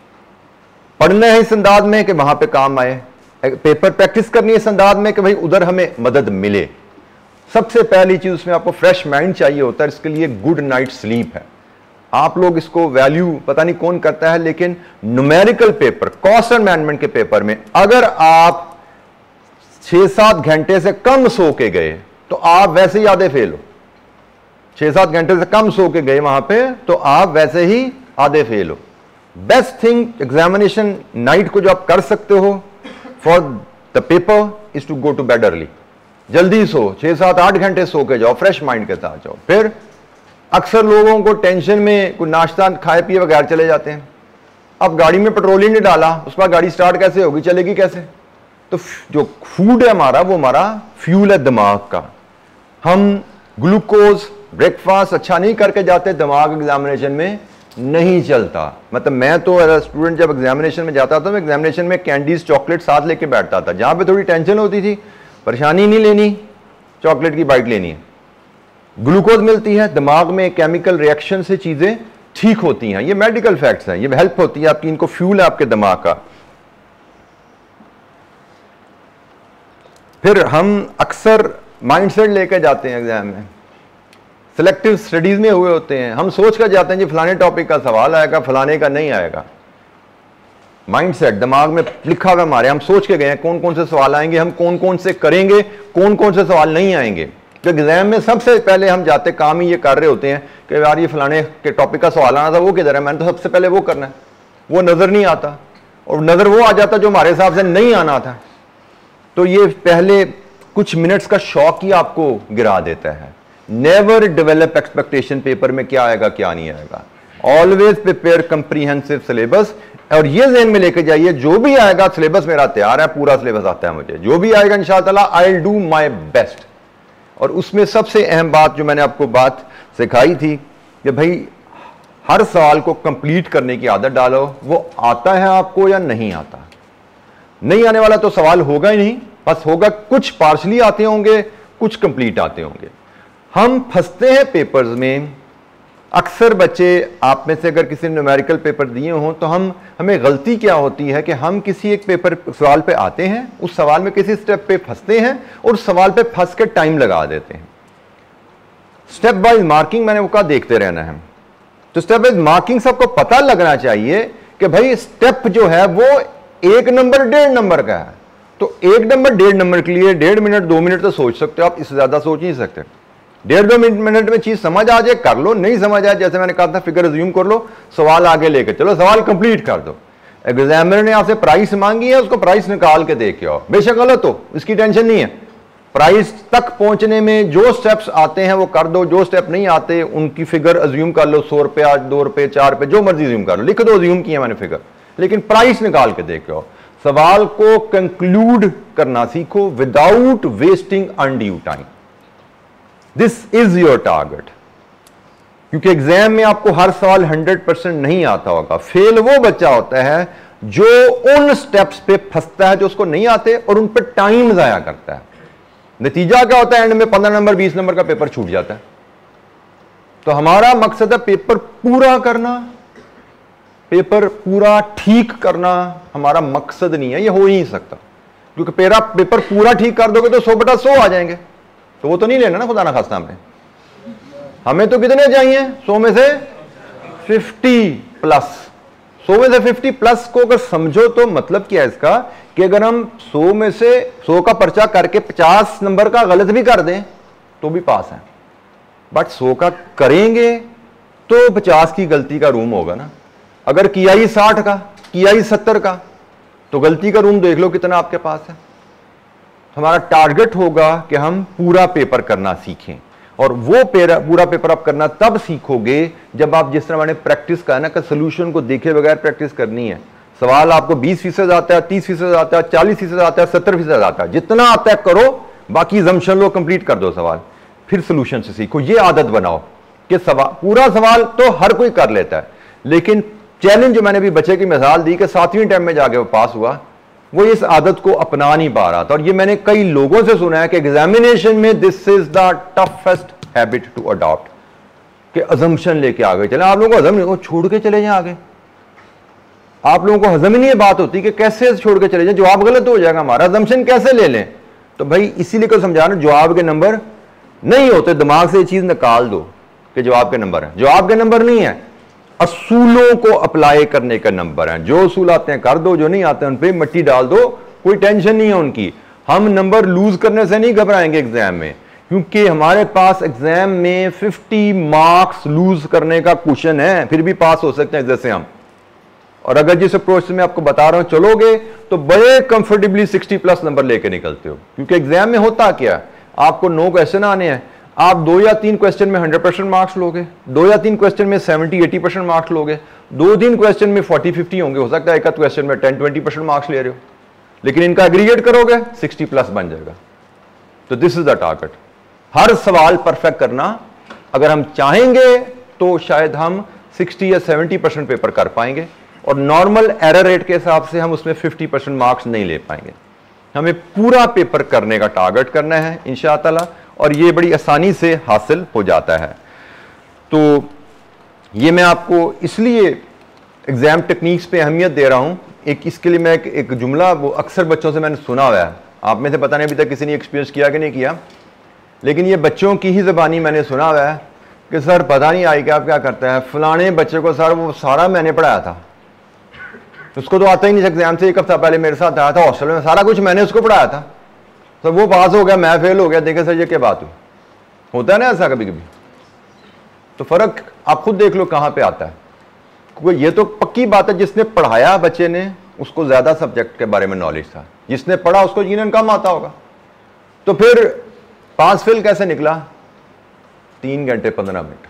Speaker 1: पढ़ना है इस अंदाज में कि वहां पे काम आए, पेपर प्रैक्टिस करनी है इस अंदाज में कि भाई उधर हमें मदद मिले। सबसे पहली चीज उसमें आपको फ्रेश माइंड चाहिए होता है, इसके लिए गुड नाइट स्लीप है। आप लोग इसको वैल्यू पता नहीं कौन करता है, लेकिन numerical paper, cost and management के पेपर में अगर आप छह सात घंटे से कम सो के गए तो आप वैसे ही आधे फेल हो। छह सात घंटे से कम सो के गए वहां पे तो आप वैसे ही आधे फेल हो। बेस्ट थिंग एग्जामिनेशन नाइट को जो आप कर सकते हो for the paper is to go to bed early. जल्दी सो, छह सात आठ घंटे सो के जाओ, फ्रेश माइंड के साथ जाओ। फिर अक्सर लोगों को टेंशन में कोई नाश्ता खाए पिए बगैर चले जाते हैं। अब गाड़ी में पेट्रोल ही नहीं डाला, उस पर गाड़ी स्टार्ट कैसे होगी, चलेगी कैसे। तो जो फूड है हमारा, वो हमारा फ्यूल है दिमाग का। हम ग्लूकोज ब्रेकफास्ट अच्छा नहीं करके जाते, दिमाग एग्जामिनेशन में नहीं चलता। मतलब मैं तो एज स्टूडेंट जब एग्जामिनेशन में जाता था, मैं एग्जामिनेशन में कैंडीज चॉकलेट साथ लेके बैठता था। जहां पे थोड़ी टेंशन होती थी, परेशानी नहीं लेनी, चॉकलेट की बाइट लेनी है। ग्लूकोज मिलती है, दिमाग में केमिकल रिएक्शन से चीजें ठीक होती हैं। ये मेडिकल फैक्ट्स हैं, ये हेल्प होती है आपकी, इनको फ्यूल है आपके दिमाग का। फिर हम अक्सर माइंडसेट लेके जाते हैं एग्जाम में, सिलेक्टिव स्टडीज में हुए होते हैं। हम सोच कर जाते हैं जी फलाने टॉपिक का सवाल आएगा, फलाने का नहीं आएगा। माइंडसेट दिमाग में लिखा हुआ हमारे, हम सोच के गए हैं कौन कौन से सवाल आएंगे, हम कौन कौन से करेंगे, कौन कौन से सवाल नहीं आएंगे। तो एग्जाम में सबसे पहले हम जाते काम ही ये कर रहे होते हैं कि यार ये फलाने के टॉपिक का सवाल आना था, वो किधर है, मैंने तो सबसे पहले वो करना है। वो नजर नहीं आता, और नजर वो आ जाता जो हमारे हिसाब से नहीं आना था। तो ये पहले कुछ मिनट्स का शौक ही आपको गिरा देता है। नेवर डेवलप एक्सपेक्टेशन पेपर में क्या आएगा क्या नहीं आएगा। ऑलवेज प्रिपेयर कंप्रीहेंसिव सिलेबस, और ये ज़हन में लेके जाइए जो भी आएगा सिलेबस मेरा तैयार है, पूरा सिलेबस आता है मुझे, जो भी आएगा इंशाअल्लाह I will do my best. और उसमें सबसे अहम बात जो मैंने आपको बात सिखाई थी कि भाई हर सवाल को कंप्लीट करने की आदत डालो। वो आता है आपको या नहीं आता, नहीं आने वाला तो सवाल होगा ही नहीं, बस होगा कुछ पार्शली आते होंगे, कुछ कंप्लीट आते होंगे। हम फंसते हैं पेपर्स में। अक्सर बच्चे, आप में से अगर किसी ने न्यूमेरिकल पेपर दिए हों तो हम हमें गलती क्या होती है कि हम किसी एक पेपर सवाल पे आते हैं, उस सवाल में किसी स्टेप पे फंसते हैं और सवाल पे फंस के टाइम लगा देते हैं। स्टेप वाइज मार्किंग मैंने वो कहा देखते रहना है। तो स्टेप वाइज मार्किंग सबको पता लगना चाहिए कि भाई स्टेप जो है वो एक नंबर डेढ़ नंबर का है। तो एक नंबर डेढ़ नंबर के लिए डेढ़ मिनट दो मिनट तो सोच सकते हो आप, इससे ज्यादा सोच नहीं सकते। डेढ़ दो मिनट में चीज समझ आ जाए कर लो, नहीं समझ आए जैसे मैंने कहा था फिगर अज्यूम कर लो, सवाल आगे लेकर चलो, सवाल कंप्लीट कर दो। एग्जामिनर ने आपसे प्राइस मांगी है, उसको प्राइस निकाल के दे के आओ, बेशक गलत हो इसकी टेंशन नहीं है। प्राइस तक पहुंचने में जो स्टेप्स आते हैं वो कर दो, जो स्टेप नहीं आते उनकी फिगर अज्यूम कर लो, सौ रुपया दो रुपये चार रुपये जो मर्जी अज्यूम कर लो, लिख दो अज्यूम किया मैंने फिगर, लेकिन प्राइस निकाल के दे के आओ। सवाल को कंक्लूड करना सीखो without wasting undue time. This is your target, क्योंकि एग्जाम में आपको हर सवाल हंड्रेड परसेंट नहीं आता होगा। फेल वो बच्चा होता है जो उन स्टेप्स पे फंसता है जो उसको नहीं आते और उन पर टाइम जाया करता है। नतीजा क्या होता है, एंड में पंद्रह नंबर बीस नंबर का पेपर छूट जाता है। तो हमारा मकसद है पेपर पूरा करना, पेपर पूरा ठीक करना हमारा मकसद नहीं है, ये हो ही नहीं सकता। क्योंकि पेरा पेपर पूरा ठीक कर दोगे तो सौ बटा सौ आ जाएंगे, तो वो तो नहीं लेना ना खुदा ना खास्ता हमने। हमें तो कितने चाहिए, सौ में से फिफ्टी प्लस। सौ में से फिफ्टी प्लस को अगर समझो तो मतलब क्या है इसका कि अगर हम सौ में से सौ का पर्चा करके पचास नंबर का गलत भी कर दें तो भी पास है, बट सौ का करेंगे तो पचास की गलती का रूम होगा ना। अगर किया ही साठ का, किया ही सत्तर का, तो गलती का रूम देख लो कितना आपके पास है। हमारा टारगेट होगा कि हम पूरा पेपर करना सीखें, और वो पूरा पेपर आप करना तब सीखोगे जब आप जिस तरह मैंने प्रैक्टिस का है ना कि सोल्यूशन को देखे बगैर प्रैक्टिस करनी है। सवाल आपको बीस फीसद आता है, तीस फीसद आता है, चालीस फीसद आता है, सत्तर फीसद आता है, जितना आता है करो, बाकी जम्शन लो, कंप्लीट कर दो सवाल, फिर सोल्यूशन से सीखो। ये आदत बनाओ कि सवाल पूरा सवाल तो हर कोई कर लेता है, लेकिन चैलेंज जो मैंने भी बच्चे की मिसाल दी कि सातवीं टाइम में जाके वो पास हुआ, वो इस आदत को अपना नहीं पा रहा था। और ये मैंने कई लोगों से सुना है कि एग्जामिनेशन में this is the toughest habit to adopt, कि अजम्पशन लेके आ गए चले। आप लोगों को हजम नहीं, वो छोड़ के चले जाए आगे। आप लोगों को हजम ही नहीं बात होती कि कैसे छोड़ के चले जाए, जवाब गलत हो जाएगा हमारा, अजम्पशन कैसे ले लें। तो भाई इसीलिए को समझा रहा हूं, जवाब के नंबर नहीं होते, दिमाग से ये चीज निकाल दो कि जवाब के नंबर है। जवाब के नंबर नहीं है, असूलों को अप्लाई करने का नंबर है। जो असूल आते हैं कर दो, जो नहीं आते हैं उन पर मट्टी डाल दो, कोई टेंशन नहीं है उनकी। हम नंबर लूज करने से नहीं घबराएंगे एग्जाम में, क्योंकि हमारे पास एग्जाम में पचास मार्क्स लूज करने का क्वेश्चन है, फिर भी पास हो सकते हैं जैसे हम। और अगर जिस अप्रोच से मैं आपको बता रहा हूं चलोगे तो बड़े कंफर्टेबली साठ प्लस नंबर लेके निकलते हो। क्योंकि एग्जाम में होता क्या, आपको नौ क्वेश्चन आने हैं, आप दो या तीन क्वेश्चन में हंड्रेड परसेंट मार्क्स लोगे, दो या तीन क्वेश्चन में सेवेंटी एटी परसेंट मार्क्स लोगे, दो तीन क्वेश्चन में फोर्टी फिफ्टी होंगे, हो सकता है एक क्वेश्चन में टेन ट्वेंटी परसेंट मार्क्स ले रहे हो, लेकिन इनका एग्रीगेट करोगे साठ प्लस बन जाएगा। तो दिस इज द टारगेट, हर सवाल परफेक्ट करना। अगर हम चाहेंगे तो शायद हम साठ या सत्तर परसेंट पेपर कर पाएंगे, और नॉर्मल एरर रेट के हिसाब से हम उसमें पचास परसेंट मार्क्स नहीं ले पाएंगे। हमें पूरा पेपर करने का टारगेट करना है इंशाअल्लाह, और ये बड़ी आसानी से हासिल हो जाता है। तो ये मैं आपको इसलिए एग्जाम टेक्निक्स पे अहमियत दे रहा हूं। एक इसके लिए मैं एक, एक जुमला वो अक्सर बच्चों से मैंने सुना हुआ है, आप में से पता नहीं अभी तक किसी ने एक्सपीरियंस किया कि नहीं किया, लेकिन ये बच्चों की ही ज़बानी मैंने सुना हुआ है कि सर पता नहीं आई कि आप क्या करते हैं, फलाने बच्चे को सर वो सारा मैंने पढ़ाया था, उसको तो आता ही नहीं एग्जाम से, एक हफ्ता पहले मेरे साथ आया था हॉस्टल में, सारा कुछ मैंने उसको पढ़ाया था, सर वो पास हो गया मैं फेल हो गया। देखे सर ये क्या बात हुई, होता है ना ऐसा कभी कभी। तो फर्क आप खुद देख लो कहां पे आता है, क्योंकि ये तो पक्की बात है जिसने पढ़ाया बच्चे ने उसको ज्यादा सब्जेक्ट के बारे में नॉलेज था, जिसने पढ़ा उसको यकीनन कम आता होगा। तो फिर पास फेल कैसे निकला, तीन घंटे पंद्रह मिनट।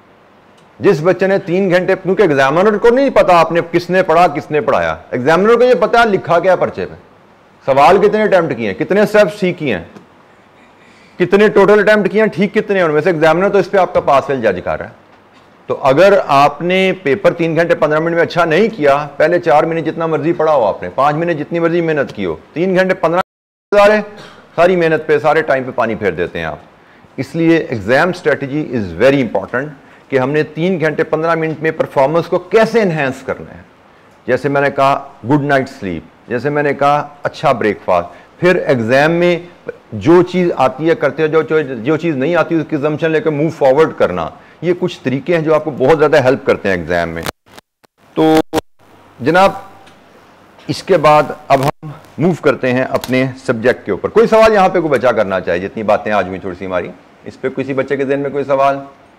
Speaker 1: जिस बच्चे ने तीन घंटे, क्योंकि एग्जामिनर को नहीं पता आपने किसने पढ़ा किसने पढ़ाया, एग्जामिनर को ये पता है लिखा क्या पर्चे पे, सवाल कितने अटेम्प्ट किए, कितने स्टेप्स ठीक किए हैं, कितने टोटल अटेम्प्ट किए, ठीक कितने हैं उनमें से, एग्जामिनर तो इस पे आपका पास फेल जज कर रहा है। तो अगर आपने पेपर तीन घंटे पंद्रह मिनट में अच्छा नहीं किया, पहले चार महीने जितना मर्जी पढ़ा हो आपने, पांच महीने जितनी मर्जी मेहनत की हो, तीन घंटे पंद्रह सारे सारी मेहनत पे सारे टाइम पे पानी फेर देते हैं आप। इसलिए exam strategy is very important कि हमने तीन घंटे पंद्रह मिनट में परफॉर्मेंस को कैसे एनहेंस करना है। जैसे मैंने कहा गुड नाइट स्लीप, जैसे मैंने कहा अच्छा ब्रेकफास्ट, फिर एग्जाम में जो चीज़ आती है करते हैं, जो जो चीज़ नहीं आती उसकी assumption लेकर मूव फॉरवर्ड करना, ये कुछ तरीके हैं जो आपको बहुत ज़्यादा हेल्प करते हैं एग्जाम में। तो जनाब इसके बाद अब हम मूव करते हैं अपने सब्जेक्ट के ऊपर। कोई सवाल यहाँ पे कोई बचा करना चाहिए, जितनी बातें आज हुई थोड़ी सी हमारी, इस पे किसी बच्चे के ज़हन में कोई सवाल?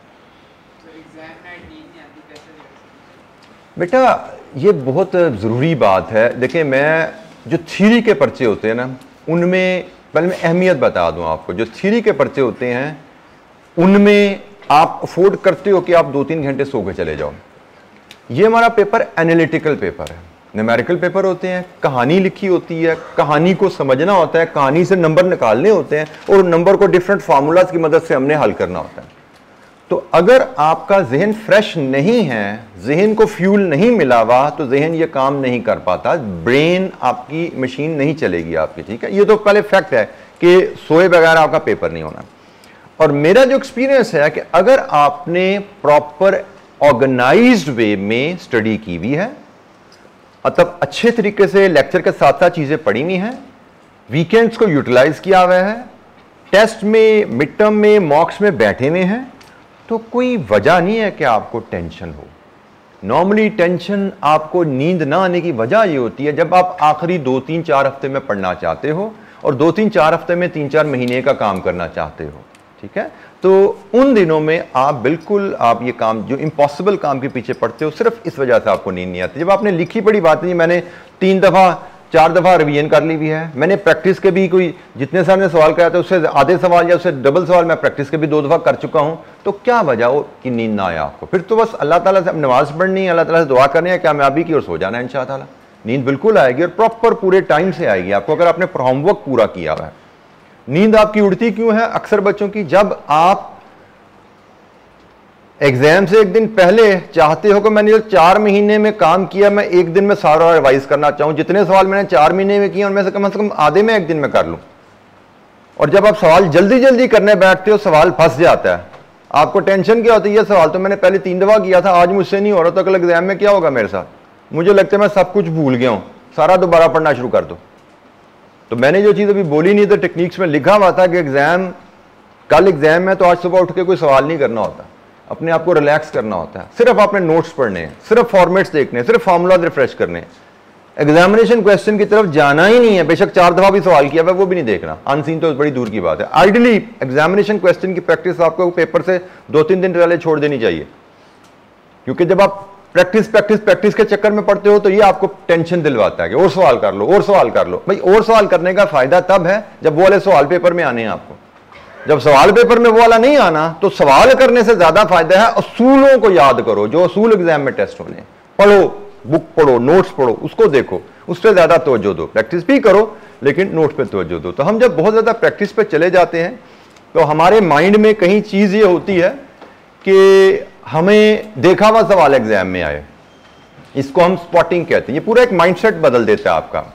Speaker 1: बेटा ये बहुत ज़रूरी बात है। देखिए मैं जो थ्योरी के पर्चे होते हैं ना, उनमें पहले मैं अहमियत बता दूं आपको। जो थ्योरी के पर्चे होते हैं उनमें आप अफोर्ड करते हो कि आप दो तीन घंटे सो के चले जाओ। ये हमारा पेपर एनालिटिकल पेपर है, न्यूमेरिकल पेपर होते हैं, कहानी लिखी होती है, कहानी को समझना होता है, कहानी से नंबर निकालने होते हैं और नंबर को डिफरेंट फार्मूलाज की मदद से हमने हल करना होता है। तो अगर आपका जहन फ्रेश नहीं है, जहन को फ्यूल नहीं मिला हुआ, तो जहन ये काम नहीं कर पाता, ब्रेन आपकी मशीन नहीं चलेगी आपकी। ठीक है, ये तो पहले फैक्ट है कि सोए बगैर आपका पेपर नहीं होना। और मेरा जो एक्सपीरियंस है कि अगर आपने प्रॉपर ऑर्गेनाइज्ड वे में स्टडी की हुई है, मतलब अच्छे तरीके से लेक्चर के साथ साथ चीजें पढ़ी हुई हैं, वीकेंड्स को यूटिलाइज किया हुआ है, टेस्ट में, मिड टर्म में, मॉक्स में बैठे हुए हैं, तो कोई वजह नहीं है कि आपको टेंशन हो। नॉर्मली टेंशन आपको नींद ना आने की वजह ये होती है जब आप आखिरी दो तीन चार हफ्ते में पढ़ना चाहते हो और दो तीन चार हफ्ते में तीन चार महीने का काम करना चाहते हो। ठीक है, तो उन दिनों में आप बिल्कुल आप ये काम जो इम्पॉसिबल काम के पीछे पढ़ते हो, सिर्फ इस वजह से आपको नींद नहीं आती। जब आपने लिखी पढ़ी बात नहीं, मैंने तीन दफ़ा चार दफ़ा रिवीजन कर ली हुई है, मैंने प्रैक्टिस के भी कोई जितने साल ने सवाल कराया था उससे आधे सवाल या उससे डबल सवाल मैं प्रैक्टिस के भी दो दफ़ा कर चुका हूं, तो क्या वजह हो कि नींद ना आया आपको? फिर तो बस अल्लाह ताला से अब नमाज पढ़नी है, अल्लाह ताला से दुआ करनी है कामयाबी की और सो जाना है इंशाअल्लाह ताला। नींद बिल्कुल आएगी और प्रॉपर पूरे टाइम से आएगी आपको, अगर आपने होमवर्क पूरा किया हुआ है। नींद आपकी उड़ती क्यों है अक्सर बच्चों की? जब आप एग्जाम से एक दिन पहले चाहते हो कि मैंने जो चार महीने में काम किया मैं एक दिन में सारा रिवाइज करना चाहूं, जितने सवाल मैंने चार महीने में किए उनमें से कम से कम आधे में एक दिन में कर लूं। और जब आप सवाल जल्दी जल्दी करने बैठते हो, सवाल फंस जाता है। आपको टेंशन क्या होती है? ये सवाल तो मैंने पहले तीन दफा किया था, आज मुझसे नहीं हो रहा, तो कल एग्जाम में क्या होगा मेरे साथ? मुझे लगता है मैं सब कुछ भूल गया हूं, सारा दोबारा पढ़ना शुरू कर दो। तो मैंने जो चीज अभी बोली नहीं, तो टेक्निक्स में लिखा हुआ था कि एग्जाम कल एग्जाम है तो आज सुबह उठ के कोई सवाल नहीं करना होता, अपने आप को रिलैक्स करना होता है, सिर्फ आपने नोट्स पढ़ने हैं, सिर्फ फॉर्मेट्स देखने हैं, सिर्फ फार्मूला रिफ्रेश करने हैं। एग्जामिनेशन क्वेश्चन की तरफ जाना ही नहीं है, बेशक चार दफा भी सवाल किया है वो भी नहीं देखना, अनसीन तो बड़ी दूर की बात है। आइडियली एग्जामिनेशन क्वेश्चन की प्रैक्टिस आपको पेपर से दो तीन दिन पहले छोड़ देनी चाहिए, क्योंकि जब आप प्रैक्टिस प्रैक्टिस प्रैक्टिस के चक्कर में पढ़ते हो तो ये आपको टेंशन दिलवाता है कि और सवाल कर लो और सवाल कर लो। भाई और सवाल करने का फायदा तब है जब वो वाले सवाल पेपर में आने हैं आपको। जब सवाल पेपर में वो वाला नहीं आना तो सवाल करने से ज्यादा फायदा है असूलों को याद करो, जो असूल एग्जाम में टेस्ट होने, पढ़ो, बुक पढ़ो, नोट्स पढ़ो, उसको देखो, उस पर ज्यादा तवज्जो दो। प्रैक्टिस भी करो लेकिन नोट्स पे तवज्जो दो। तो हम जब बहुत ज्यादा प्रैक्टिस पे चले जाते हैं तो हमारे माइंड में कहीं चीज ये होती है कि हमें देखा हुआ सवाल एग्जाम में आए, इसको हम स्पॉटिंग कहते हैं। ये पूरा एक माइंडसेट बदल देता है आपका।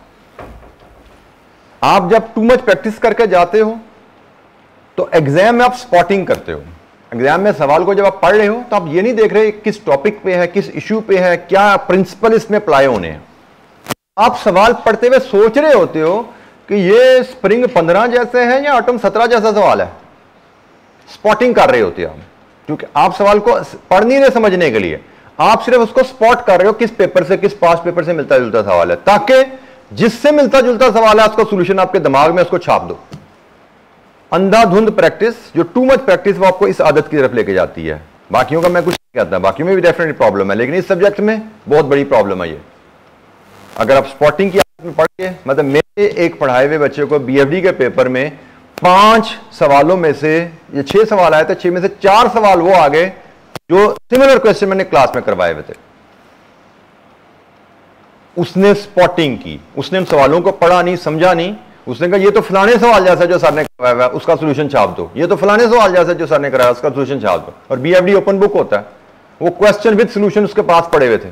Speaker 1: आप जब टू मच प्रैक्टिस करके जाते हो तो एग्जाम में आप स्पॉटिंग करते हो। एग्जाम में सवाल को जब आप पढ़ रहे हो तो आप ये नहीं देख रहे किस टॉपिक पे है, किस इश्यू पे है, क्या प्रिंसिपल इसमें अप्लाई होने हैं। आप सवाल पढ़ते हुए सोच रहे होते हो कि ये स्प्रिंग पंद्रह जैसे है या एटम सत्रह जैसा सवाल है। स्पॉटिंग कर रहे होते हो आप, क्योंकि आप सवाल को पढ़ नहीं रहे समझने के लिए, आप सिर्फ उसको स्पॉट कर रहे हो किस पेपर से, किस पास पेपर से मिलता जुलता सवाल है, ताकि जिससे मिलता जुलता सवाल है उसका सोल्यूशन आपके दिमाग में उसको छाप दो। अंधाधुंध प्रैक्टिस, जो टू मच प्रैक्टिस, वो आपको इस आदत की तरफ लेके जाती है। बाकियों का मैं कुछ नहीं कहता, बाकियों में भी डेफिनेटली प्रॉब्लम है, लेकिन इस सब्जेक्ट में बहुत बड़ी प्रॉब्लम है ये। अगर आप स्पॉटिंग की आदत में पढ़ के, मतलब मेरे एक पढ़ाए हुए बच्चे को बीएफडी के पेपर में पांच सवालों में से ये छह सवाल आए थे, छह में से चार सवाल वो आ गए जो सिमिलर क्वेश्चन मैंने क्लास में करवाए हुए थे। उसने स्पॉटिंग की, उसने उन सवालों को पढ़ा नहीं, समझा नहीं, उसने कहा ये तो फलाने सवाल जैसा जो सर ने कराया हुआ है उसका सोल्यूशन छाप दो, ये तो फलाने सवाल जैसा जो सर ने कराया उसका सोल्यूशन छाप दो। और बीएफडी ओपन बुक होता है, वो क्वेश्चन विद सोल्यूशन उसके पास पड़े हुए थे,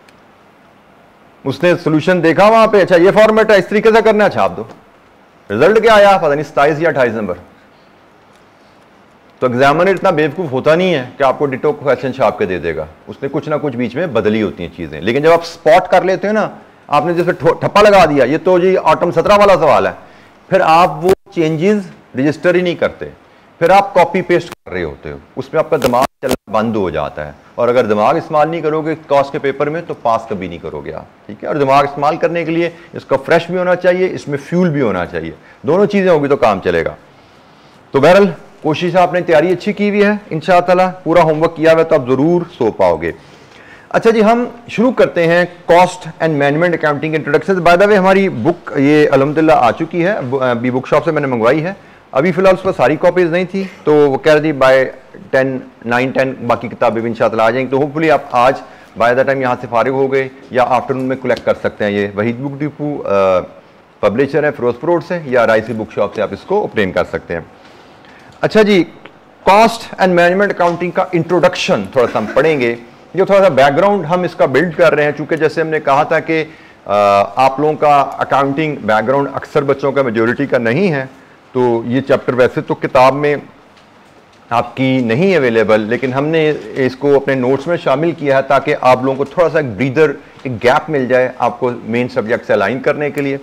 Speaker 1: उसने सोल्यूशन देखा वहां पे, अच्छा ये फॉर्मेट है, इस तरीके से करना है, छाप दो। रिजल्ट क्या आया पता नहीं, सताइस या अट्ठाईस नंबर। तो एग्जामिनर इतना बेवकूफ होता नहीं है कि आपको डिटो क्वेश्चन छाप के दे देगा, उसने कुछ ना कुछ बीच में बदली होती हैं चीजें। लेकिन जब आप स्पॉट कर लेते हो ना, आपने जैसे ठप्पा लगा दिया ये तो जी ऑटम सत्रह वाला सवाल है, फिर आप वो चेंजेस रजिस्टर ही नहीं करते, फिर आप कॉपी पेस्ट कर रहे होते हो, उसमें आपका दिमाग चलना बंद हो जाता है। और अगर दिमाग इस्तेमाल नहीं करोगे कॉस्ट के पेपर में तो पास कभी नहीं करोगे आप, ठीक है। और दिमाग इस्तेमाल करने के लिए इसका फ्रेश भी होना चाहिए, इसमें फ्यूल भी होना चाहिए, दोनों चीजें होगी तो काम चलेगा। तो बहरहाल कोशिश आपने तैयारी अच्छी की हुई है, इंशाअल्लाह ताला पूरा होमवर्क किया हुआ तो आप जरूर सो पाओगे। अच्छा जी, हम शुरू करते हैं cost and management accounting introduction. By the way हमारी बुक ये अल्हम्दुलिल्लाह आ चुकी है, बी बुक शॉप से मैंने मंगवाई है, अभी फिलहाल उस पर सारी कॉपीज नहीं थी, तो वो कह रही थी बाय टेन नाइन टेन बाकी किताबें भी इंशाअल्लाह आ जाएंगी। तो होपफुली आप आज बाय द टाइम यहाँ से फारिग हो गए या आफ्टरनून में कलेक्ट कर सकते हैं। ये वहीद बुक डिपो पब्लिशर है फिरोजपुर रोड से, या राइसी बुक शॉप से आप इसको ऑब्टेन कर सकते हैं। अच्छा जी, कॉस्ट एंड मैनेजमेंट अकाउंटिंग का इंट्रोडक्शन थोड़ा सा हम पढ़ेंगे, जो थोड़ा सा बैकग्राउंड हम इसका बिल्ड कर रहे हैं, चूंकि जैसे हमने कहा था कि आप लोगों का अकाउंटिंग बैकग्राउंड अक्सर बच्चों का मेजोरिटी का नहीं है, तो ये चैप्टर वैसे तो किताब में आपकी नहीं अवेलेबल, लेकिन हमने इसको अपने नोट्स में शामिल किया है ताकि आप लोगों को थोड़ा सा एक ब्रीदर, एक गैप मिल जाए आपको मेन सब्जेक्ट से अलाइन करने के लिए।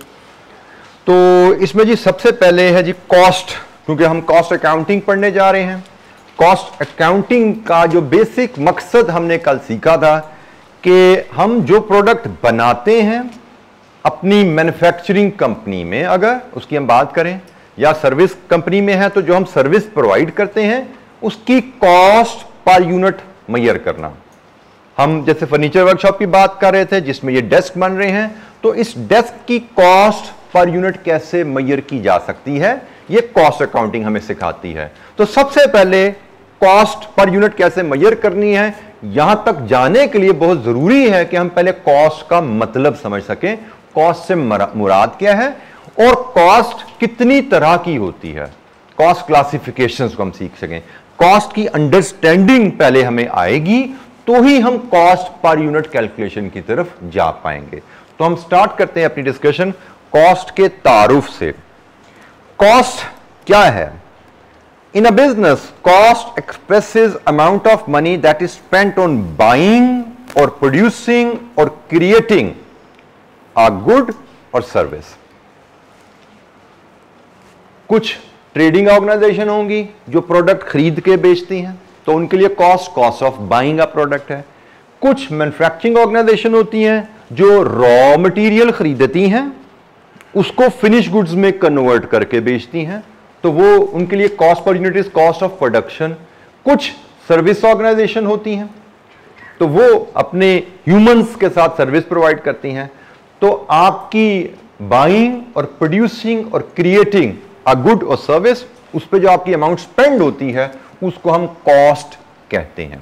Speaker 1: तो इसमें जी सबसे पहले है जी कॉस्ट, क्योंकि हम कॉस्ट अकाउंटिंग पढ़ने जा रहे हैं। कॉस्ट अकाउंटिंग का जो बेसिक मकसद हमने कल सीखा था कि हम जो प्रोडक्ट बनाते हैं अपनी मैन्युफैक्चरिंग कंपनी में, अगर उसकी हम बात करें, या सर्विस कंपनी में है तो जो हम सर्विस प्रोवाइड करते हैं उसकी कॉस्ट पर यूनिट मेजर करना। हम जैसे फर्नीचर वर्कशॉप की बात कर रहे थे जिसमें ये डेस्क बन रहे हैं, तो इस डेस्क की कॉस्ट पर यूनिट कैसे मेजर की जा सकती है, ये कॉस्ट अकाउंटिंग हमें सिखाती है। तो सबसे पहले कॉस्ट पर यूनिट कैसे मेजर करनी है, यहां तक जाने के लिए बहुत जरूरी है कि हम पहले कॉस्ट का मतलब समझ सकें, कॉस्ट से मुराद क्या है और कॉस्ट कितनी तरह की होती है, कॉस्ट क्लासिफिकेशंस को हम सीख सकें। कॉस्ट की अंडरस्टैंडिंग पहले हमें आएगी तो ही हम कॉस्ट पर यूनिट कैलकुलेशन की तरफ जा पाएंगे। तो हम स्टार्ट करते हैं अपनी डिस्कशन कॉस्ट के तारुफ से। कॉस्ट क्या है? In a business, cost expresses amount of money that is spent on buying or producing or creating a good or service. कुछ ट्रेडिंग ऑर्गेनाइजेशन होंगी जो प्रोडक्ट खरीद के बेचती हैं, तो उनके लिए cost cost of buying a product है। कुछ मैन्युफैक्चरिंग ऑर्गेनाइजेशन होती हैं जो रॉ मटेरियल खरीदती हैं, उसको फिनिश गुड्स में कन्वर्ट करके बेचती हैं, तो वो उनके लिए cost per unit is cost of production. कुछ सर्विस ऑर्गेनाइजेशन होती हैं तो वो अपने ह्यूमंस के साथ सर्विस प्रोवाइड करती हैं, तो आपकी बाइंग और प्रोड्यूसिंग और क्रिएटिंग अ गुड और सर्विस, उस पर जो आपकी अमाउंट स्पेंड होती है उसको हम कॉस्ट कहते हैं।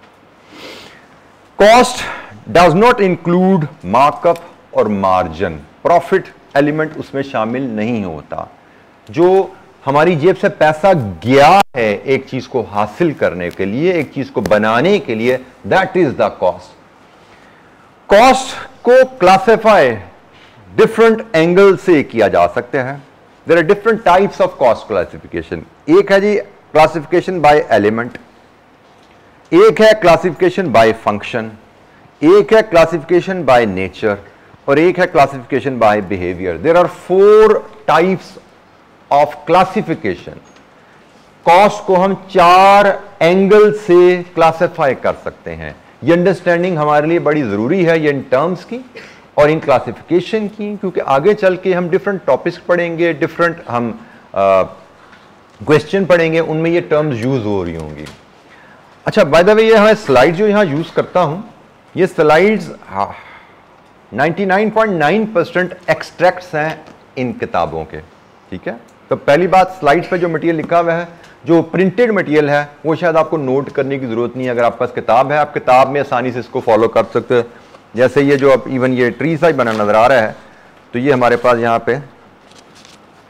Speaker 1: Cost does not include markup और मार्जिन, प्रॉफिट एलिमेंट उसमें शामिल नहीं होता। जो हमारी जेब से पैसा गया है एक चीज को हासिल करने के लिए, एक चीज को बनाने के लिए, that is the cost. Cost को क्लासिफाई डिफरेंट एंगल से किया जा सकता है। There are different types of cost classification. एक है जी क्लासिफिकेशन बाय एलिमेंट, एक है क्लासिफिकेशन बाय फंक्शन, एक है क्लासिफिकेशन बाय नेचर और एक है classification by behaviour. There are four types of classification. Cost को हम चार एंगल से क्लासिफाई कर सकते हैं। ये अंडरस्टैंडिंग हमारे लिए बड़ी जरूरी है, ये इन टर्म्स की और इन क्लासिफिकेशन की, क्योंकि आगे चल के हम डिफरेंट टॉपिक्स पढ़ेंगे, डिफरेंट हम क्वेश्चन पढ़ेंगे, उनमें ये टर्म्स यूज हो रही होंगी। अच्छा, बाय द वे ये हमें स्लाइड जो यहां यूज करता हूं, ये स्लाइड्स निन्यानवे पॉइंट नौ परसेंट एक्सट्रैक्ट्स हैं इन किताबों के, ठीक है। तो पहली बात, स्लाइड्स पे जो मटेरियल लिखा हुआ है, जो प्रिंटेड मटेरियल है, वो शायद आपको नोट करने की जरूरत नहीं है। अगर आपके पास किताब है, आप किताब में आसानी से इसको फॉलो कर सकते हैं। जैसे ये जो अब इवन ये ट्री सा ही बना नजर आ रहा है, तो ये हमारे पास यहाँ पे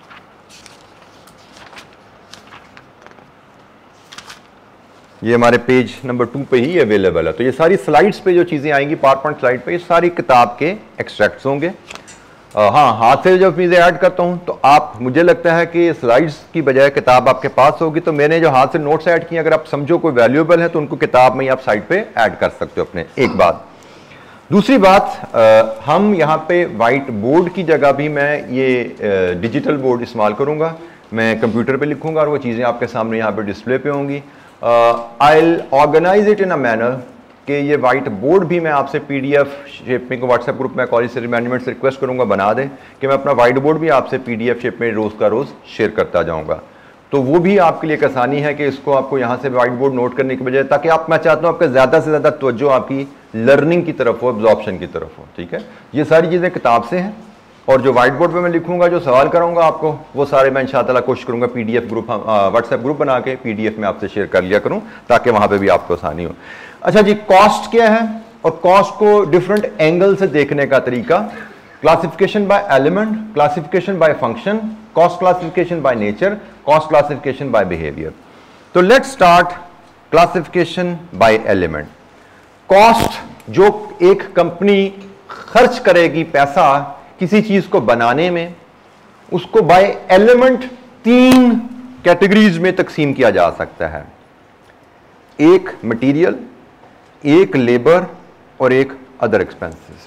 Speaker 1: ये हमारे पेज नंबर टू पे ही अवेलेबल है। तो ये सारी स्लाइड्स पे जो चीज़ें आएंगी पावर पॉइंट स्लाइड पे, ये सारी किताब के एक्सट्रैक्ट्स होंगे। आ, हाँ, हाथ से जब चीज़ें ऐड करता हूँ तो आप, मुझे लगता है कि स्लाइड्स की बजाय किताब आपके पास होगी, तो मैंने जो हाथ से नोट्स ऐड किए, अगर आप समझो कोई वैल्यूएबल है तो उनको किताब में ही आप साइड पे ऐड कर सकते हो अपने। एक बात। दूसरी बात, आ, हम यहाँ पे वाइट बोर्ड की जगह भी मैं ये डिजिटल बोर्ड इस्तेमाल करूँगा। मैं कंप्यूटर पे लिखूँगा और वो चीज़ें आपके सामने यहाँ पे डिस्प्ले पे होंगी। I will organise it in a manner कि ये वाइट बोर्ड भी मैं आपसे पीडीएफ शेप में, व्हाट्सएप ग्रुप में कॉलेज से मैनेजमेंट से रिक्वेस्ट करूँगा बना दें कि मैं अपना वाइट बोर्ड भी आपसे पीडीएफ शेप में रोज़ का रोज़ शेयर करता जाऊँगा। तो वो भी आपके लिए एक आसानी है कि इसको आपको यहाँ से वाइट बोर्ड नोट करने की बजाय, ताकि आप, मैं चाहता हूँ आपका ज़्यादा से ज़्यादा तवज्जो आपकी लर्निंग की तरफ हो, एब्जॉर्प्शन की तरफ हो। ठीक है, ये सारी चीज़ें किताब से हैं, और जो व्हाइट बोर्ड पे मैं लिखूंगा, जो सवाल कराऊंगा आपको, वो सारे मैं इंशाअल्लाह कोशिश करूंगा पीडीएफ ग्रुप, व्हाट्सएप ग्रुप बना के पीडीएफ में आपसे शेयर कर लिया करूं, ताकि वहां पे भी आपको आसानी हो। अच्छा जी, कॉस्ट क्या है और कॉस्ट को डिफरेंट एंगल से देखने का तरीका। Classification by element, classification by function, cost classification by nature, cost classification by behaviour. तो let's start classification by element. Cost जो एक कंपनी खर्च करेगी पैसा किसी चीज को बनाने में, उसको बाय एलिमेंट तीन कैटेगरीज में तकसीम किया जा सकता है। एक मटेरियल, एक लेबर और एक अदर एक्सपेंसेस।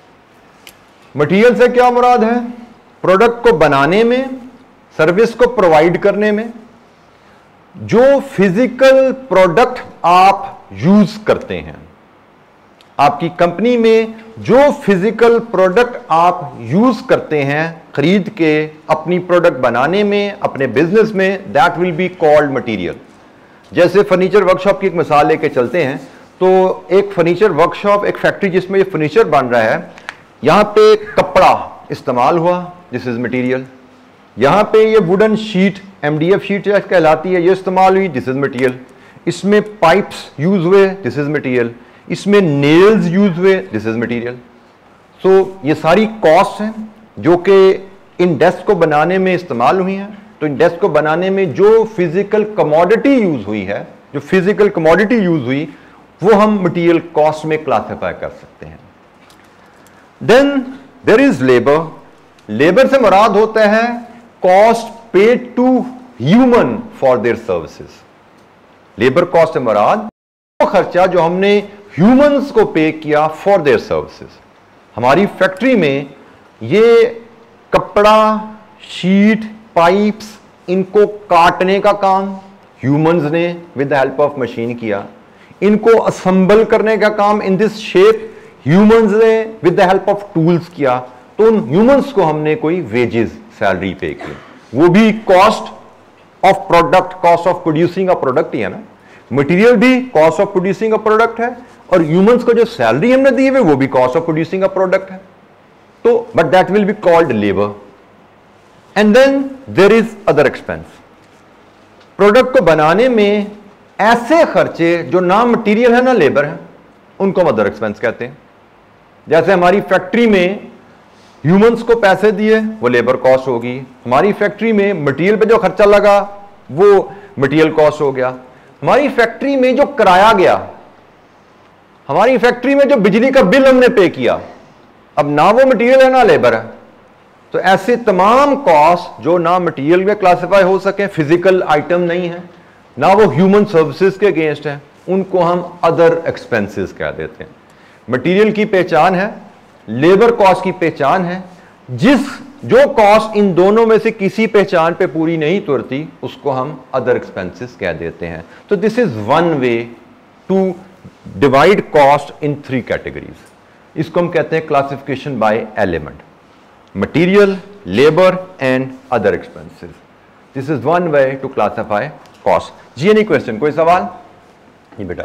Speaker 1: मटेरियल से क्या मुराद है? प्रोडक्ट को बनाने में, सर्विस को प्रोवाइड करने में जो फिजिकल प्रोडक्ट आप यूज करते हैं। आपकी कंपनी में जो फिजिकल प्रोडक्ट आप यूज करते हैं खरीद के अपनी प्रोडक्ट बनाने में, अपने बिजनेस में, that will be called material. जैसे फर्नीचर वर्कशॉप की एक मिसाल लेके चलते हैं, तो एक फर्नीचर वर्कशॉप, एक फैक्ट्री जिसमें ये फर्नीचर बन रहा है, यहां पे कपड़ा इस्तेमाल हुआ, दिस इज मटेरियल। यहां पे ये वुडन शीट, एमडीएफ शीट कहलाती है, ये इस्तेमाल हुई, दिस इज मटेरियल। इसमें पाइप्स यूज हुए, दिस इज मटेरियल। इसमें नेल्स यूज हुए, दिस इज मटेरियल। सो ये सारी कॉस्ट हैं जो कि इन डेस्क को बनाने में इस्तेमाल हुई हैं। तो इन डेस्क को बनाने में जो फिजिकल कमोडिटी यूज हुई है, जो फिजिकल कमोडिटी यूज हुई, वो हम मटेरियल कॉस्ट में क्लासिफाई कर सकते हैं। Then there is labour. Labour से मुराद होता है cost paid to human for their services. Labour cost से मुराद वो खर्चा जो हमने ह्यूमंस को पे किया फॉर देयर सर्विसेज। हमारी फैक्ट्री में ये कपड़ा, शीट, पाइप्स, इनको काटने का काम ह्यूमंस ने with the help of machine किया। इनको असेंबल करने का काम इन दिस शेप ह्यूमंस ने with the help of tools किया। तो उन ह्यूमंस को हमने कोई वेजेस, सैलरी पे की, वो भी cost of product, cost of producing a product ही है ना। मटेरियल भी cost of producing a product है, और ह्यूमंस को जो सैलरी हमने दी है वो भी cost of producing a product है। तो but that will be called labour. And then there is other expense. Product को बनाने में ऐसे खर्चे जो ना मटेरियल है ना लेबर है, उनको हम अदर एक्सपेंस कहते हैं। जैसे हमारी फैक्ट्री में ह्यूमंस को पैसे दिए, वो लेबर कॉस्ट होगी। हमारी फैक्ट्री में मटेरियल पे जो खर्चा लगा वो मटेरियल कॉस्ट हो गया। हमारी फैक्ट्री में जो किराया गया, हमारी फैक्ट्री में जो बिजली का बिल हमने पे किया, अब ना वो मटेरियल है ना लेबर है। तो ऐसे तमाम कॉस्ट जो ना मटेरियल में क्लासिफाई हो सके, फिजिकल आइटम नहीं है, ना वो ह्यूमन सर्विसेज के अगेंस्ट है, उनको हम अदर एक्सपेंसेस कह देते हैं। मटेरियल की पहचान है, लेबर कॉस्ट की पहचान है। जिस जो कॉस्ट इन दोनों में से किसी पहचान पे पूरी नहीं उतरती, उसको हम अदर एक्सपेंसेस कह देते हैं। तो this is one way to divide cost in three categories. इसको हम कहते हैं classification by element, material, labour and other expenses. This is one way to classify cost. जी एनी क्वेश्चन, कोई सवाल? जी बेटा।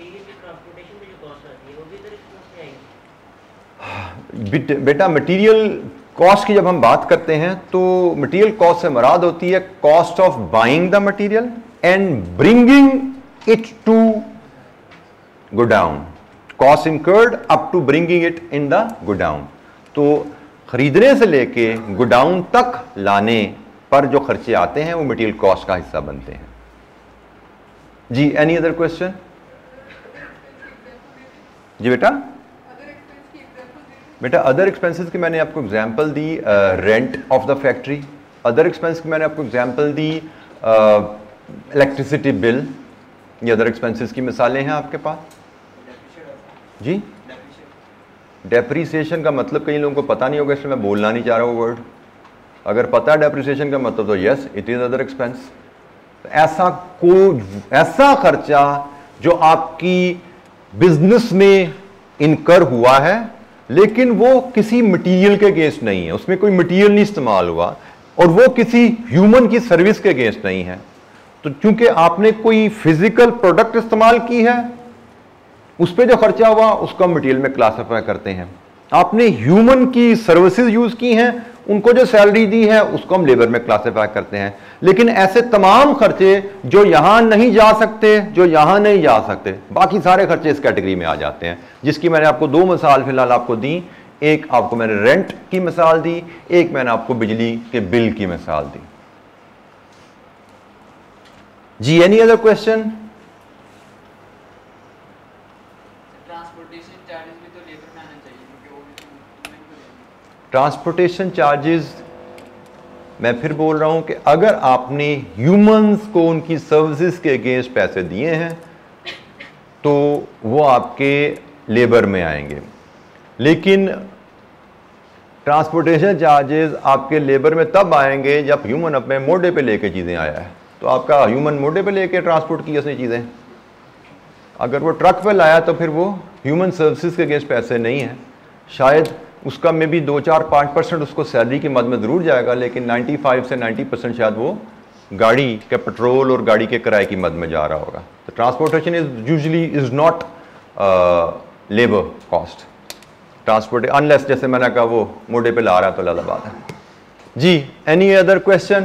Speaker 1: बेटा मटेरियल कॉस्ट की जब हम बात करते हैं तो मटेरियल कॉस्ट से मुराद होती है cost of buying the material and bringing it to godown, cost incurred up to bringing it in the godown. तो खरीदने से लेके गोडाउन तक लाने पर जो खर्चे आते हैं वो मटेरियल कॉस्ट का हिस्सा बनते हैं। जी, एनी अदर क्वेश्चन? जी बेटा, बेटा अदर एक्सपेंसेस की मैंने आपको एग्जांपल दी rent of the factory, other expense की मैंने आपको एग्जांपल दी इलेक्ट्रिसिटी बिल। ये अदर एक्सपेंसेस की मिसालें हैं आपके पास। जी, डेप्रिसिएशन का मतलब कई लोगों को पता नहीं होगा, इसलिए मैं बोलना नहीं चाह रहा वो वर्ड। अगर पता है डेप्रिसिएशन का मतलब तो yes it is other expense. ऐसा कोई ऐसा खर्चा जो आपकी बिजनेस में इनकर हुआ है लेकिन वो किसी मटेरियल के अगेंस्ट नहीं है, उसमें कोई मटेरियल नहीं इस्तेमाल हुआ और वो किसी ह्यूमन की सर्विस के अगेंस्ट नहीं है, तो क्योंकि आपने कोई फिजिकल प्रोडक्ट इस्तेमाल की है उस पर जो खर्चा हुआ उसको हम मटेरियल में क्लासिफाई करते हैं। आपने ह्यूमन की सर्विसेज यूज की हैं, उनको जो सैलरी दी है उसको हम लेबर में क्लासिफाई करते हैं। लेकिन ऐसे तमाम खर्चे जो यहां नहीं जा सकते, जो यहां नहीं जा सकते, बाकी सारे खर्चे इस कैटेगरी में आ जाते हैं, जिसकी मैंने आपको दो मिसाल फिलहाल आपको दी। एक आपको मैंने रेंट की मिसाल दी, एक मैंने आपको बिजली के बिल की मिसाल दी। जी, any other question?
Speaker 2: Transportation charges भी तो लेबर में आना चाहिए क्योंकि वो भी तो
Speaker 1: ट्रांसपोर्टेशन चार्जेस मैं फिर बोल रहा हूं कि अगर आपने ह्यूमंस को उनकी सर्विसेज के अगेंस्ट पैसे दिए हैं तो वो आपके लेबर में आएंगे, लेकिन ट्रांसपोर्टेशन चार्जेस आपके लेबर में तब आएंगे जब ह्यूमन अपने मोडे पे लेके चीज़ें आया है। तो आपका ह्यूमन मोडे पे लेके ट्रांसपोर्ट की उसने चीज़ें, अगर वो ट्रक पे लाया तो फिर वो ह्यूमन सर्विसेज के अगेंस्ट पैसे नहीं है। शायद उसका में भी दो चार पाँच परसेंट उसको सैलरी की मद में ज़रूर जाएगा, लेकिन पचानवे से नब्बे परसेंट शायद वो गाड़ी के पेट्रोल और गाड़ी के किराए की मद में जा रहा होगा। तो transportation is usually is not labour cost transport, unless जैसे मैंने कहा वो मोटे पे ला रहा है तो ज़्यादा बात है। जी, any other question?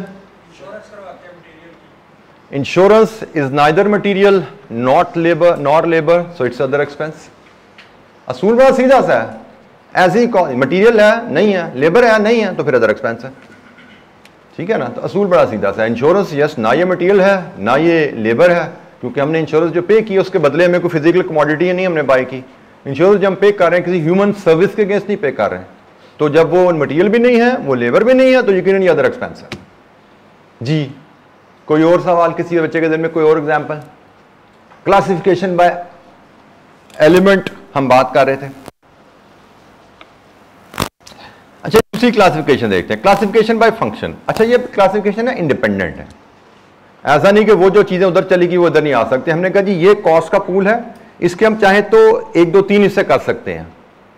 Speaker 1: Insurance is neither material not labour nor labour, so it's other expense. असूल बड़ा सीधा सा है, ऐसे ही मटीरियल है नहीं है, लेबर है नहीं है, तो फिर अदर एक्सपेंस है। ठीक है ना, तो असूल बड़ा सीधा सा है। इंश्योरेंस यस, ना ये मटीरियल है ना ये लेबर है, क्योंकि हमने इंश्योरेंस जो पे की उसके बदले हमें कोई फिजिकल कमोडिटी नहीं हमने बाय की। इंश्योरेंस जब हम पे कर रहे हैं किसी ह्यूमन सर्विस के अगेंस्ट नहीं पे कर रहे हैं, तो जब वो मटीरियल भी नहीं है वो लेबर भी नहीं है तो यकीनन ये अदर एक्सपेंस है। जी, कोई और सवाल किसी बच्चे के दिन में? कोई और एग्जाम्पल? क्लासिफिकेशन बाय एलिमेंट हम बात कर रहे थे। अच्छा, दूसरी क्लासिफिकेशन देखते हैं, क्लासिफिकेशन बाय फंक्शन। अच्छा, ये क्लासिफिकेशन है इंडिपेंडेंट है, ऐसा नहीं कि वो जो चीजें उधर चली गई वो उधर नहीं आ सकती। हमने कहा जी ये कॉस्ट का पूल है, इसके हम चाहे तो एक दो तीन हिस्से कर सकते हैं,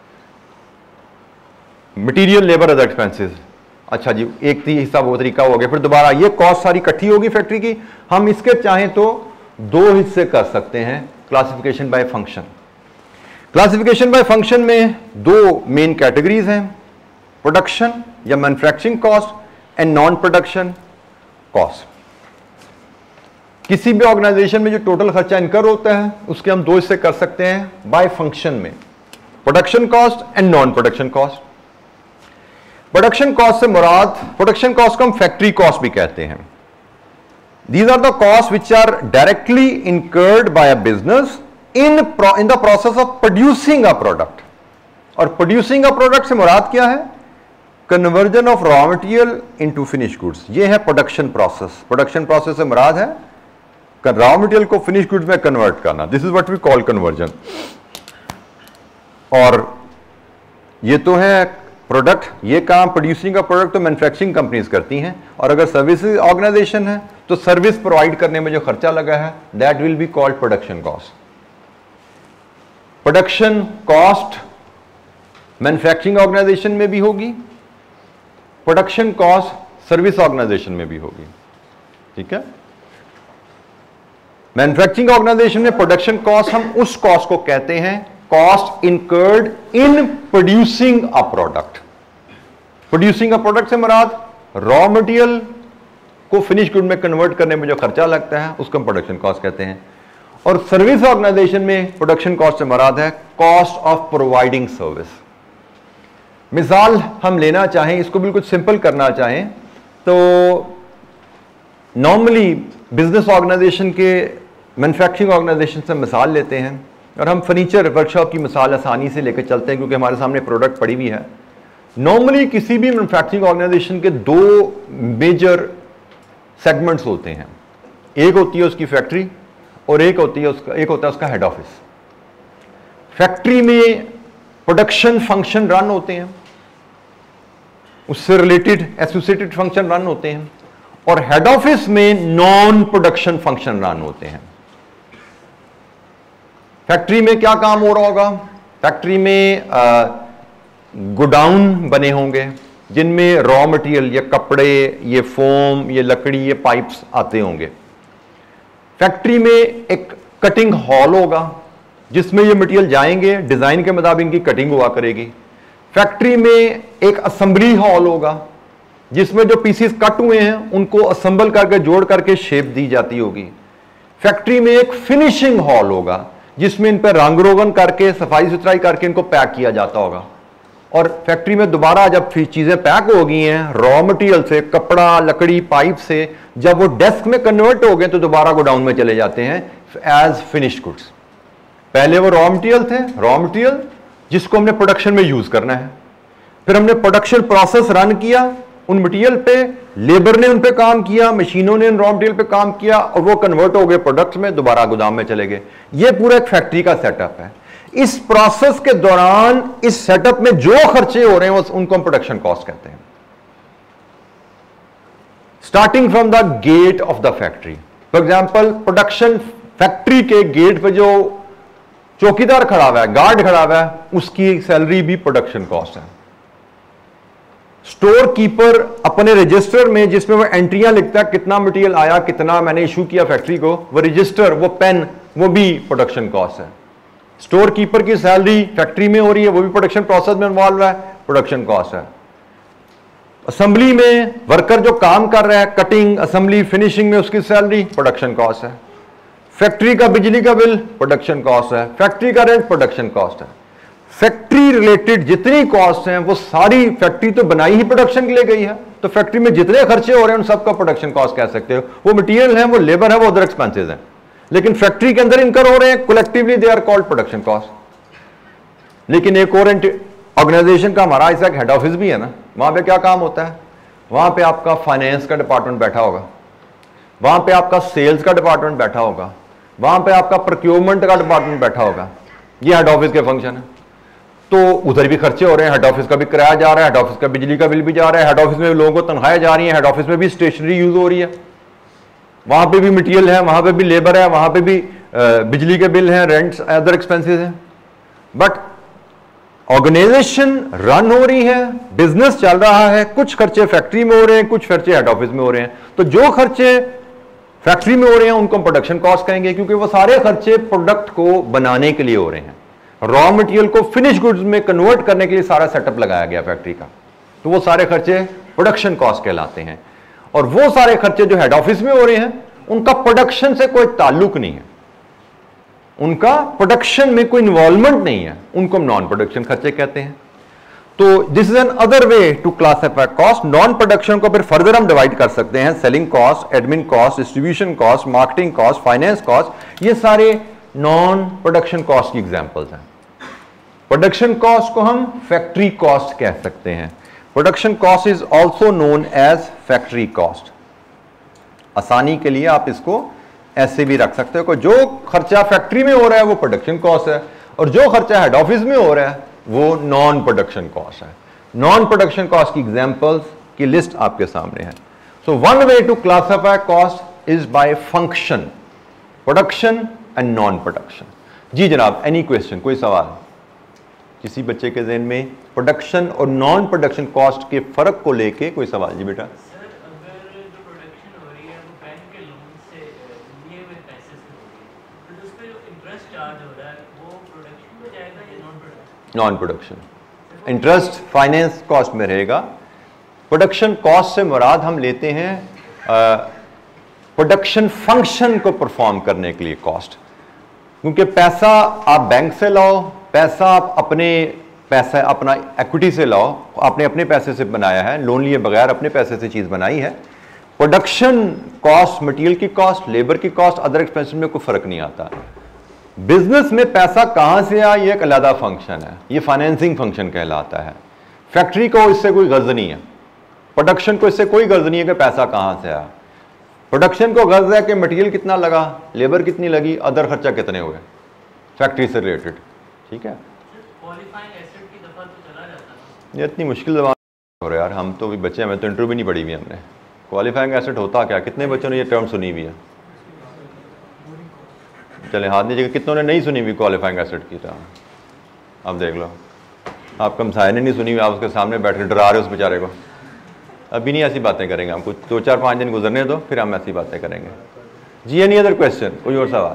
Speaker 1: मटेरियल लेबर अदर एक्सपेंसेस। अच्छा जी, एक ही हिस्सा वो तरीका हो गया, फिर दोबारा ये कॉस्ट सारी इकट्ठी होगी फैक्ट्री की, हम इसके चाहे तो दो हिस्से कर सकते हैं, classification by function. Classification by function में दो मेन कैटेगरीज हैं, प्रोडक्शन या manufacturing cost and non production cost. किसी भी ऑर्गेनाइजेशन में जो टोटल खर्चा इनकर होता है उसके हम दो हिस्से कर सकते हैं बाय फंक्शन में, production cost and non production cost. Production cost से मुराद, प्रोडक्शन कॉस्ट को हम फैक्ट्री कॉस्ट भी कहते हैं। These are the cost which are directly incurred by a business in in the process of producing a product. और producing a product से मुराद क्या है? Conversion of raw material into finish goods. ये है प्रोडक्शन प्रोसेस। प्रोडक्शन प्रोसेस से मुराद है रॉ मटेरियल को फिनिश गुड्स में कन्वर्ट करना, this is what we call conversion. और ये तो है प्रोडक्ट, ये काम प्रोड्यूसिंग का प्रोडक्ट तो मैन्युफैक्चरिंग कंपनीज करती हैं, और अगर सर्विसेज ऑर्गेनाइजेशन है तो सर्विस प्रोवाइड करने में जो खर्चा लगा है that will be called production cost. Production cost manufacturing organisation में भी होगी, प्रोडक्शन कॉस्ट सर्विस ऑर्गेनाइजेशन में भी होगी। ठीक है, मैन्युफैक्चरिंग ऑर्गेनाइजेशन में प्रोडक्शन कॉस्ट हम उस कॉस्ट को कहते हैं cost incurred in producing a product. Producing a product से मुराद रॉ मटेरियल को फिनिश गुड में कन्वर्ट करने में जो खर्चा लगता है उसको हम प्रोडक्शन कॉस्ट कहते हैं। और सर्विस ऑर्गेनाइजेशन में प्रोडक्शन कॉस्ट से मुराद है कॉस्ट ऑफ प्रोवाइडिंग सर्विस। मिसाल हम लेना चाहें, इसको बिल्कुल सिंपल करना चाहें तो नॉर्मली बिजनेस ऑर्गेनाइजेशन के मैन्युफैक्चरिंग ऑर्गेनाइजेशन से मिसाल लेते हैं और हम फर्नीचर वर्कशॉप की मिसाल आसानी से लेकर चलते हैं क्योंकि हमारे सामने प्रोडक्ट पड़ी हुई है। नॉर्मली किसी भी मैन्युफैक्चरिंग ऑर्गेनाइजेशन के दो मेजर सेगमेंट्स होते हैं, एक होती है उसकी फैक्ट्री और एक होती है उसका एक होता है उसका हेड ऑफिस। फैक्ट्री में प्रोडक्शन फंक्शन रन होते हैं, उससे रिलेटेड एसोसिएटेड फंक्शन रन होते हैं, और हेड ऑफिस में नॉन प्रोडक्शन फंक्शन रन होते हैं। फैक्ट्री में क्या काम हो रहा होगा? फैक्ट्री में गोडाउन बने होंगे जिनमें रॉ मटेरियल, ये कपड़े, ये फोम, ये लकड़ी, ये पाइप्स आते होंगे। फैक्ट्री में एक कटिंग हॉल होगा जिसमें ये मटेरियल जाएंगे, डिजाइन के मुताबिक इनकी कटिंग हुआ करेगी। फैक्ट्री में एक असेंबली हॉल होगा जिसमें जो पीसीस कट हुए हैं उनको असेंबल करके जोड़ करके शेप दी जाती होगी। फैक्ट्री में एक फिनिशिंग हॉल होगा जिसमें इन पर रंग रोगन करके सफाई सुथराई करके इनको पैक किया जाता होगा। और फैक्ट्री में दोबारा जब चीजें पैक हो गई हैं रॉ मटेरियल से, कपड़ा, लकड़ी, पाइप से, जब वो डेस्क में कन्वर्ट हो गए तो दोबारा गोडाउन में चले जाते हैं एज फिनिश्ड गुड्स। पहले वो रॉ मटेरियल थे, रॉ मटेरियल जिसको हमने प्रोडक्शन में यूज करना है। फिर हमने प्रोडक्शन प्रोसेस रन किया, उन मटेरियल पे लेबर ने उन पे काम किया, मशीनों ने उन रॉ मटेरियल पे काम किया और वो कन्वर्ट हो गए प्रोडक्ट्स में, दोबारा गोदाम में चले गए। ये पूरा एक फैक्ट्री का सेटअप है। इस प्रोसेस के दौरान इस सेटअप में जो खर्चे हो रहे हैं उनको हम प्रोडक्शन कॉस्ट कहते हैं। Starting from the gate of the factory, for example production factory के गेट पे जो चौकीदार खड़ा हुआ है, गार्ड खड़ा हुआ है, उसकी सैलरी भी प्रोडक्शन कॉस्ट है। स्टोर कीपर अपने रजिस्टर में जिसमें वो एंट्रियां लिखता है कितना मटेरियल आया, कितना मैंने इशू किया फैक्ट्री को, वो रजिस्टर, वो पेन, वो भी प्रोडक्शन कॉस्ट है। स्टोर कीपर की सैलरी फैक्ट्री में हो रही है, वो भी प्रोडक्शन प्रोसेस में इन्वॉल्व है, प्रोडक्शन कॉस्ट है। असेंबली में वर्कर जो काम कर रहा है, कटिंग, असेंबली, फिनिशिंग में, उसकी सैलरी प्रोडक्शन कॉस्ट है। फैक्ट्री का बिजली का बिल प्रोडक्शन कॉस्ट है। फैक्ट्री का रेंट प्रोडक्शन कॉस्ट है। फैक्ट्री रिलेटेड जितनी कॉस्ट हैं वो सारी, फैक्ट्री तो बनाई ही प्रोडक्शन के लिए गई है, तो फैक्ट्री में जितने खर्चे हो रहे हैं उन सबका प्रोडक्शन कॉस्ट कह सकते हो। वो मटेरियल है, वो लेबर है, वो अदर एक्सपेंसेस हैं, लेकिन फैक्ट्री के अंदर इनकर हो रहे हैं, collectively they are called production cost. लेकिन एक और ऑर्गेनाइजेशन का हमारा ऐसा हेड ऑफिस भी है ना, वहां पे क्या काम होता है? वहां पे आपका फाइनेंस का डिपार्टमेंट बैठा होगा, वहां पे आपका सेल्स का डिपार्टमेंट बैठा होगा, वहां पे आपका प्रोक्योरमेंट का डिपार्टमेंट बैठा होगा। ये हेड ऑफिस के फंक्शन है। तो उधर भी खर्चे हो रहे हैं, हेड ऑफिस का भी किराया जा रहा है, हेड ऑफिस का बिजली का बिल भी जा रहा है, हेड ऑफिस में लोगों को तनख्वाहें जा रही हैं, हेड ऑफिस में भी स्टेशनरी यूज हो रही है, वहां पे भी मटेरियल है, वहां पे भी लेबर है, वहां पे भी बिजली के बिल हैं, रेंट्स, अदर एक्सपेंसेस हैं। बट ऑर्गेनाइजेशन रन हो रही है, बिजनेस चल रहा है, कुछ खर्चे फैक्ट्री में हो रहे हैं, कुछ खर्चे हेड ऑफिस में हो रहे हैं। तो जो खर्चे फैक्ट्री में हो रहे हैं उनको हम प्रोडक्शन कॉस्ट कहेंगे, क्योंकि वो सारे खर्चे प्रोडक्ट को बनाने के लिए हो रहे हैं। रॉ मटेरियल को फिनिश गुड्स में कन्वर्ट करने के लिए सारा सेटअप लगाया गया फैक्ट्री का, तो वो सारे खर्चे प्रोडक्शन कॉस्ट कहलाते हैं। और वो सारे खर्चे जो हेड ऑफिस में हो रहे हैं उनका प्रोडक्शन से कोई ताल्लुक नहीं है, उनका प्रोडक्शन में कोई इन्वॉल्वमेंट नहीं है, उनको हम नॉन प्रोडक्शन खर्चे कहते हैं। तो this is an other way to classify cost. Non production को फिर फर्दर हम डिवाइड कर सकते हैं, selling cost, admin cost, distribution cost, marketing cost, finance cost, ये सारे नॉन प्रोडक्शन कॉस्ट की एग्जांपल्स हैं। प्रोडक्शन कॉस्ट को हम फैक्ट्री कॉस्ट कह सकते हैं। Production cost is also known as factory cost. आसानी के लिए आप इसको ऐसे भी रख सकते हो, जो खर्चा फैक्ट्री में हो रहा है वो प्रोडक्शन कॉस्ट है, और जो खर्चा हेड ऑफिस में हो रहा है वो नॉन प्रोडक्शन कॉस्ट है। नॉन प्रोडक्शन कॉस्ट की एग्जांपल्स की लिस्ट आपके सामने है। So one way to classify cost is by function, production and non production. जी जनाब, एनी क्वेश्चन, कोई सवाल किसी बच्चे के ज़हन में प्रोडक्शन और नॉन प्रोडक्शन कॉस्ट के फर्क को लेके कोई सवाल? जी बेटा।
Speaker 3: सर, अगर जो प्रोडक्शन हो रही है वो बैंक के लोन से लिए हुए पैसे से हो रही है, तो उस पे जो इंटरेस्ट चार्ज हो रहा है वो प्रोडक्शन में जाएगा या non production?
Speaker 1: Non production. Interest finance cost में रहेगा। प्रोडक्शन कॉस्ट से मुराद हम लेते हैं प्रोडक्शन फंक्शन को परफॉर्म करने के लिए कॉस्ट, क्योंकि पैसा आप बैंक से लाओ, पैसा आप अपने पैसा अपना इक्विटी से लाओ, आपने अपने पैसे से बनाया है, लोन लिए बगैर अपने पैसे से चीज़ बनाई है, प्रोडक्शन कॉस्ट, मटेरियल की कॉस्ट, लेबर की कॉस्ट, अदर एक्सपेंसेस में कोई फर्क नहीं आता। बिजनेस में पैसा कहां से आया ये एक अलग फंक्शन है, ये फाइनेंसिंग फंक्शन कहलाता है। फैक्ट्री को इससे कोई गर्ज नहीं है, प्रोडक्शन को इससे कोई गर्ज नहीं है कि पैसा कहां से आया। प्रोडक्शन को गर्ज है कि मटेरियल कितना लगा, लेबर कितनी लगी, अदर खर्चा कितने हुए फैक्ट्री से रिलेटेड। ठीक है, ये इतनी मुश्किल जबान हो रहा है यार, हम तो भी बच्चे, हमें तो इंटरव्यू भी नहीं पढ़ी हुई हमने। क्वालिफाइंग एसेट होता क्या, कितने बच्चों ने ये टर्म सुनी हुई है? चले हाथ नीचे, कितनों ने नहीं सुनी हुई क्वालिफाइंग एसेट की टर्म? अब देख लो, आपका हमसाये ने नहीं सुनी हुई, आप उसके सामने बैठ कर डरा रहे हो उस बेचारे को। अभी नहीं ऐसी बातें करेंगे, हम कुछ दो चार पाँच दिन गुजरने दो, फिर हम ऐसी बातें करेंगे। जी एनी अदर क्वेश्चन, कोई और सवाल?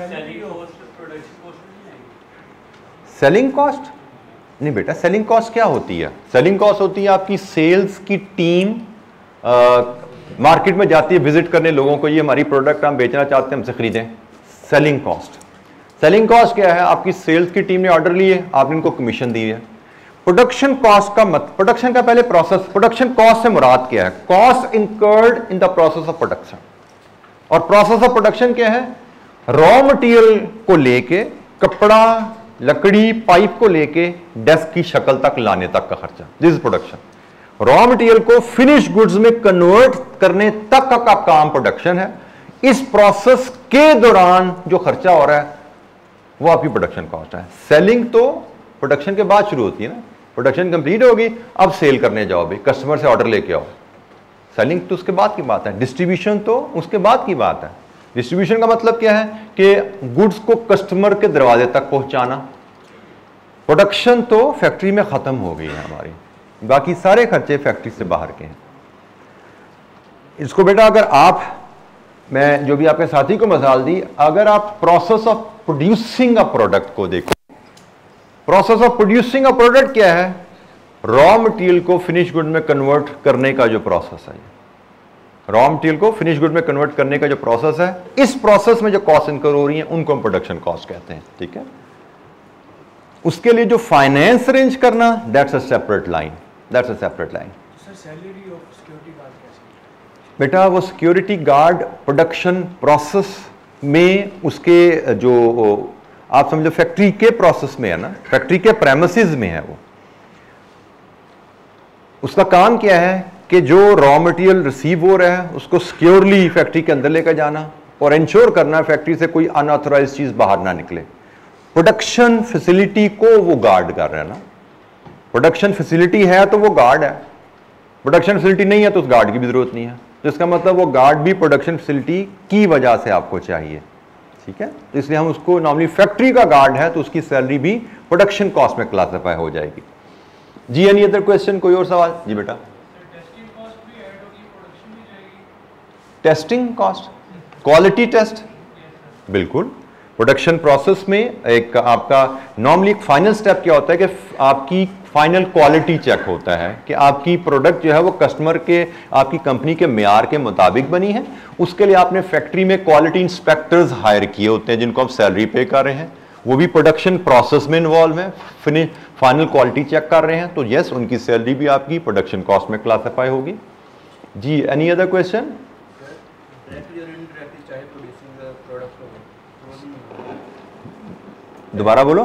Speaker 1: सेलिंग कॉस्ट नहीं बेटा, सेलिंग कॉस्ट क्या होती है? सेलिंग कॉस्ट होती है आपकी सेल्स की टीम मार्केट में जाती है विजिट करने लोगों को, ये हमारी प्रोडक्ट हम बेचना चाहते हैं, हमसे खरीदें। सेलिंग कॉस्ट, सेलिंग कॉस्ट क्या है? आपकी सेल्स की टीम ने ऑर्डर लिए, आपने इनको कमीशन दी है। प्रोडक्शन कॉस्ट का मत, प्रोडक्शन का पहले प्रोसेस, प्रोडक्शन कॉस्ट से मुराद क्या है? Cost incurred in the process of production. और प्रोसेस ऑफ प्रोडक्शन क्या है? रॉ मटेरियल को लेके, कपड़ा, लकड़ी, पाइप को लेके डेस्क की शक्ल तक लाने तक का खर्चा, this is production. Raw material को फिनिश गुड्स में कन्वर्ट करने तक का, का काम प्रोडक्शन है। इस प्रोसेस के दौरान जो खर्चा हो रहा है वो आपकी प्रोडक्शन कॉस्ट है। सेलिंग तो प्रोडक्शन के बाद शुरू होती है ना, प्रोडक्शन कंप्लीट होगी, अब सेल करने जाओ भाई, कस्टमर से ऑर्डर लेके आओ। सेलिंग तो उसके बाद की बात है, डिस्ट्रीब्यूशन तो उसके बाद की बात है। डिस्ट्रीब्यूशन का मतलब क्या है कि गुड्स को कस्टमर के दरवाजे तक पहुंचाना। प्रोडक्शन तो फैक्ट्री में खत्म हो गई है हमारी, बाकी सारे खर्चे फैक्ट्री से बाहर के हैं। इसको बेटा अगर आप, मैं जो भी आपके साथी को मिसाल दी, अगर आप process of producing a product को देखो, process of producing a product क्या है? रॉ मटेरियल को फिनिश गुड में कन्वर्ट करने का जो प्रोसेस है, रॉ मटेरियल को फिनिश गुड में कन्वर्ट करने का जो प्रोसेस है, इस प्रोसेस में जो कॉस्ट इनकर हो रही है उनको हम प्रोडक्शन कॉस्ट कहते हैं। ठीक है, उसके लिए जो फाइनेंस अरेंज करना, that's a separate line, that's a separate line.
Speaker 4: Sir salary of security guard कैसे?
Speaker 1: बेटा वो सिक्योरिटी गार्ड प्रोडक्शन प्रोसेस में, उसके जो आप समझो फैक्ट्री के प्रोसेस में है ना, फैक्ट्री के प्रेमिसेस में है वो। उसका काम क्या है कि जो रॉ मटेरियल रिसीव हो रहा है उसको सिक्योरली फैक्ट्री के अंदर लेकर जाना और इंश्योर करना फैक्ट्री से कोई अनऑथराइज्ड चीज बाहर ना निकले। प्रोडक्शन फैसिलिटी को वो गार्ड कर रहा है ना, प्रोडक्शन फैसिलिटी है तो वो गार्ड है, प्रोडक्शन फैसिलिटी नहीं है तो उस गार्ड की भी जरूरत नहीं है। जिसका मतलब वो गार्ड भी प्रोडक्शन फैसिलिटी की वजह से आपको चाहिए। ठीक है, तो इसलिए हम उसको नॉर्मली फैक्ट्री का गार्ड है तो उसकी सैलरी भी प्रोडक्शन कॉस्ट में क्लासिफाई हो जाएगी। जी एनी अदर क्वेश्चन, कोई और सवाल? जी बेटा,
Speaker 4: टेस्टिंग कॉस्ट भी ऐड होगी, प्रोडक्शन भी जाएगी।
Speaker 1: टेस्टिंग कॉस्ट, क्वालिटी टेस्ट, बिल्कुल। प्रोडक्शन प्रोसेस में एक आपका नॉर्मली एक फाइनल स्टेप क्या होता है कि आपकी फाइनल क्वालिटी चेक होता है कि आपकी प्रोडक्ट जो है वो कस्टमर के, आपकी कंपनी के मेयार के मुताबिक बनी है। उसके लिए आपने फैक्ट्री में क्वालिटी इंस्पेक्टर्स हायर किए होते हैं जिनको आप सैलरी पे कर रहे हैं, वो भी प्रोडक्शन प्रोसेस में इन्वॉल्व है, फिनिश फाइनल क्वालिटी चेक कर रहे हैं, तो यस उनकी सैलरी भी आपकी प्रोडक्शन कॉस्ट में क्लासिफाई होगी। जी एनी अदर क्वेश्चन? दोबारा बोलो।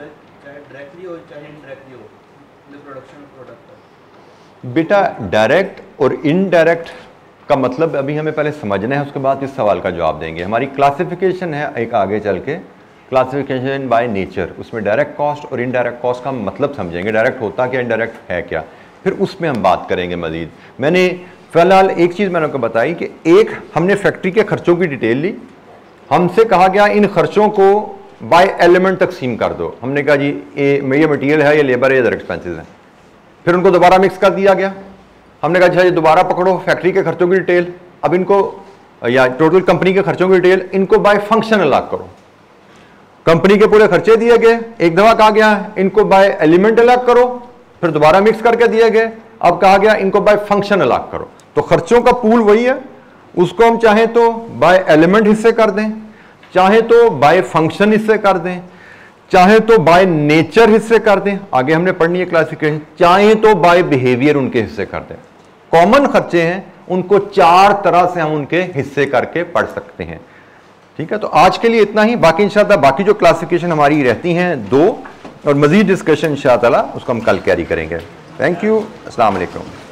Speaker 1: बेटा डायरेक्ट और इनडायरेक्ट का मतलब अभी हमें पहले समझना है, उसके बाद इस सवाल का जवाब देंगे। हमारी क्लासिफिकेशन है एक आगे चल के, क्लासिफिकेशन बाय नेचर, उसमें डायरेक्ट कॉस्ट और इनडायरेक्ट कॉस्ट का मतलब समझेंगे, डायरेक्ट होता क्या, इनडायरेक्ट है क्या, फिर उसमें हम बात करेंगे मजीद। मैंने फिलहाल एक चीज़ मैंने आपको बताई कि एक हमने फैक्ट्री के खर्चों की डिटेल ली, हमसे कहा गया इन खर्चों को बाय एलिमेंट तकसीम कर दो। हमने कहा जी ये ये मटीरियल है, ये लेबर है, ये अदर एक्सपेंसेस हैं। फिर उनको दोबारा मिक्स कर दिया गया। हमने कहा अच्छा ये दोबारा पकड़ो फैक्ट्री के खर्चों की डिटेल, अब इनको या टोटल कंपनी के खर्चों की डिटेल, इनको बाय फंक्शन अलग करो। कंपनी के पूरे खर्चे दिए गए, एक दफा कहा गया इनको बाय एलिमेंट अलग करो, फिर दोबारा मिक्स करके दिए गए, अब कहा गया इनको बाय फंक्शन अलग करो। तो खर्चों का पूल वही है, उसको हम चाहें तो बाय एलिमेंट हिस्से कर दें, चाहे तो बाय फंक्शन हिस्से कर दें, चाहे तो बाय नेचर हिस्से कर दें, आगे हमने पढ़नी है क्लासिफिकेशन, चाहे तो बाय बिहेवियर उनके हिस्से कर दें। कॉमन खर्चे हैं उनको चार तरह से हम उनके हिस्से करके पढ़ सकते हैं। ठीक है, तो आज के लिए इतना ही। बाकी इंशाअल्लाह बाकी जो क्लासिफिकेशन हमारी रहती हैं दो, और मजीद डिस्कशन इंशाअल्लाह उसको हम कल कैरी करेंगे। थैंक यू, अस्सलाम वालेकुम।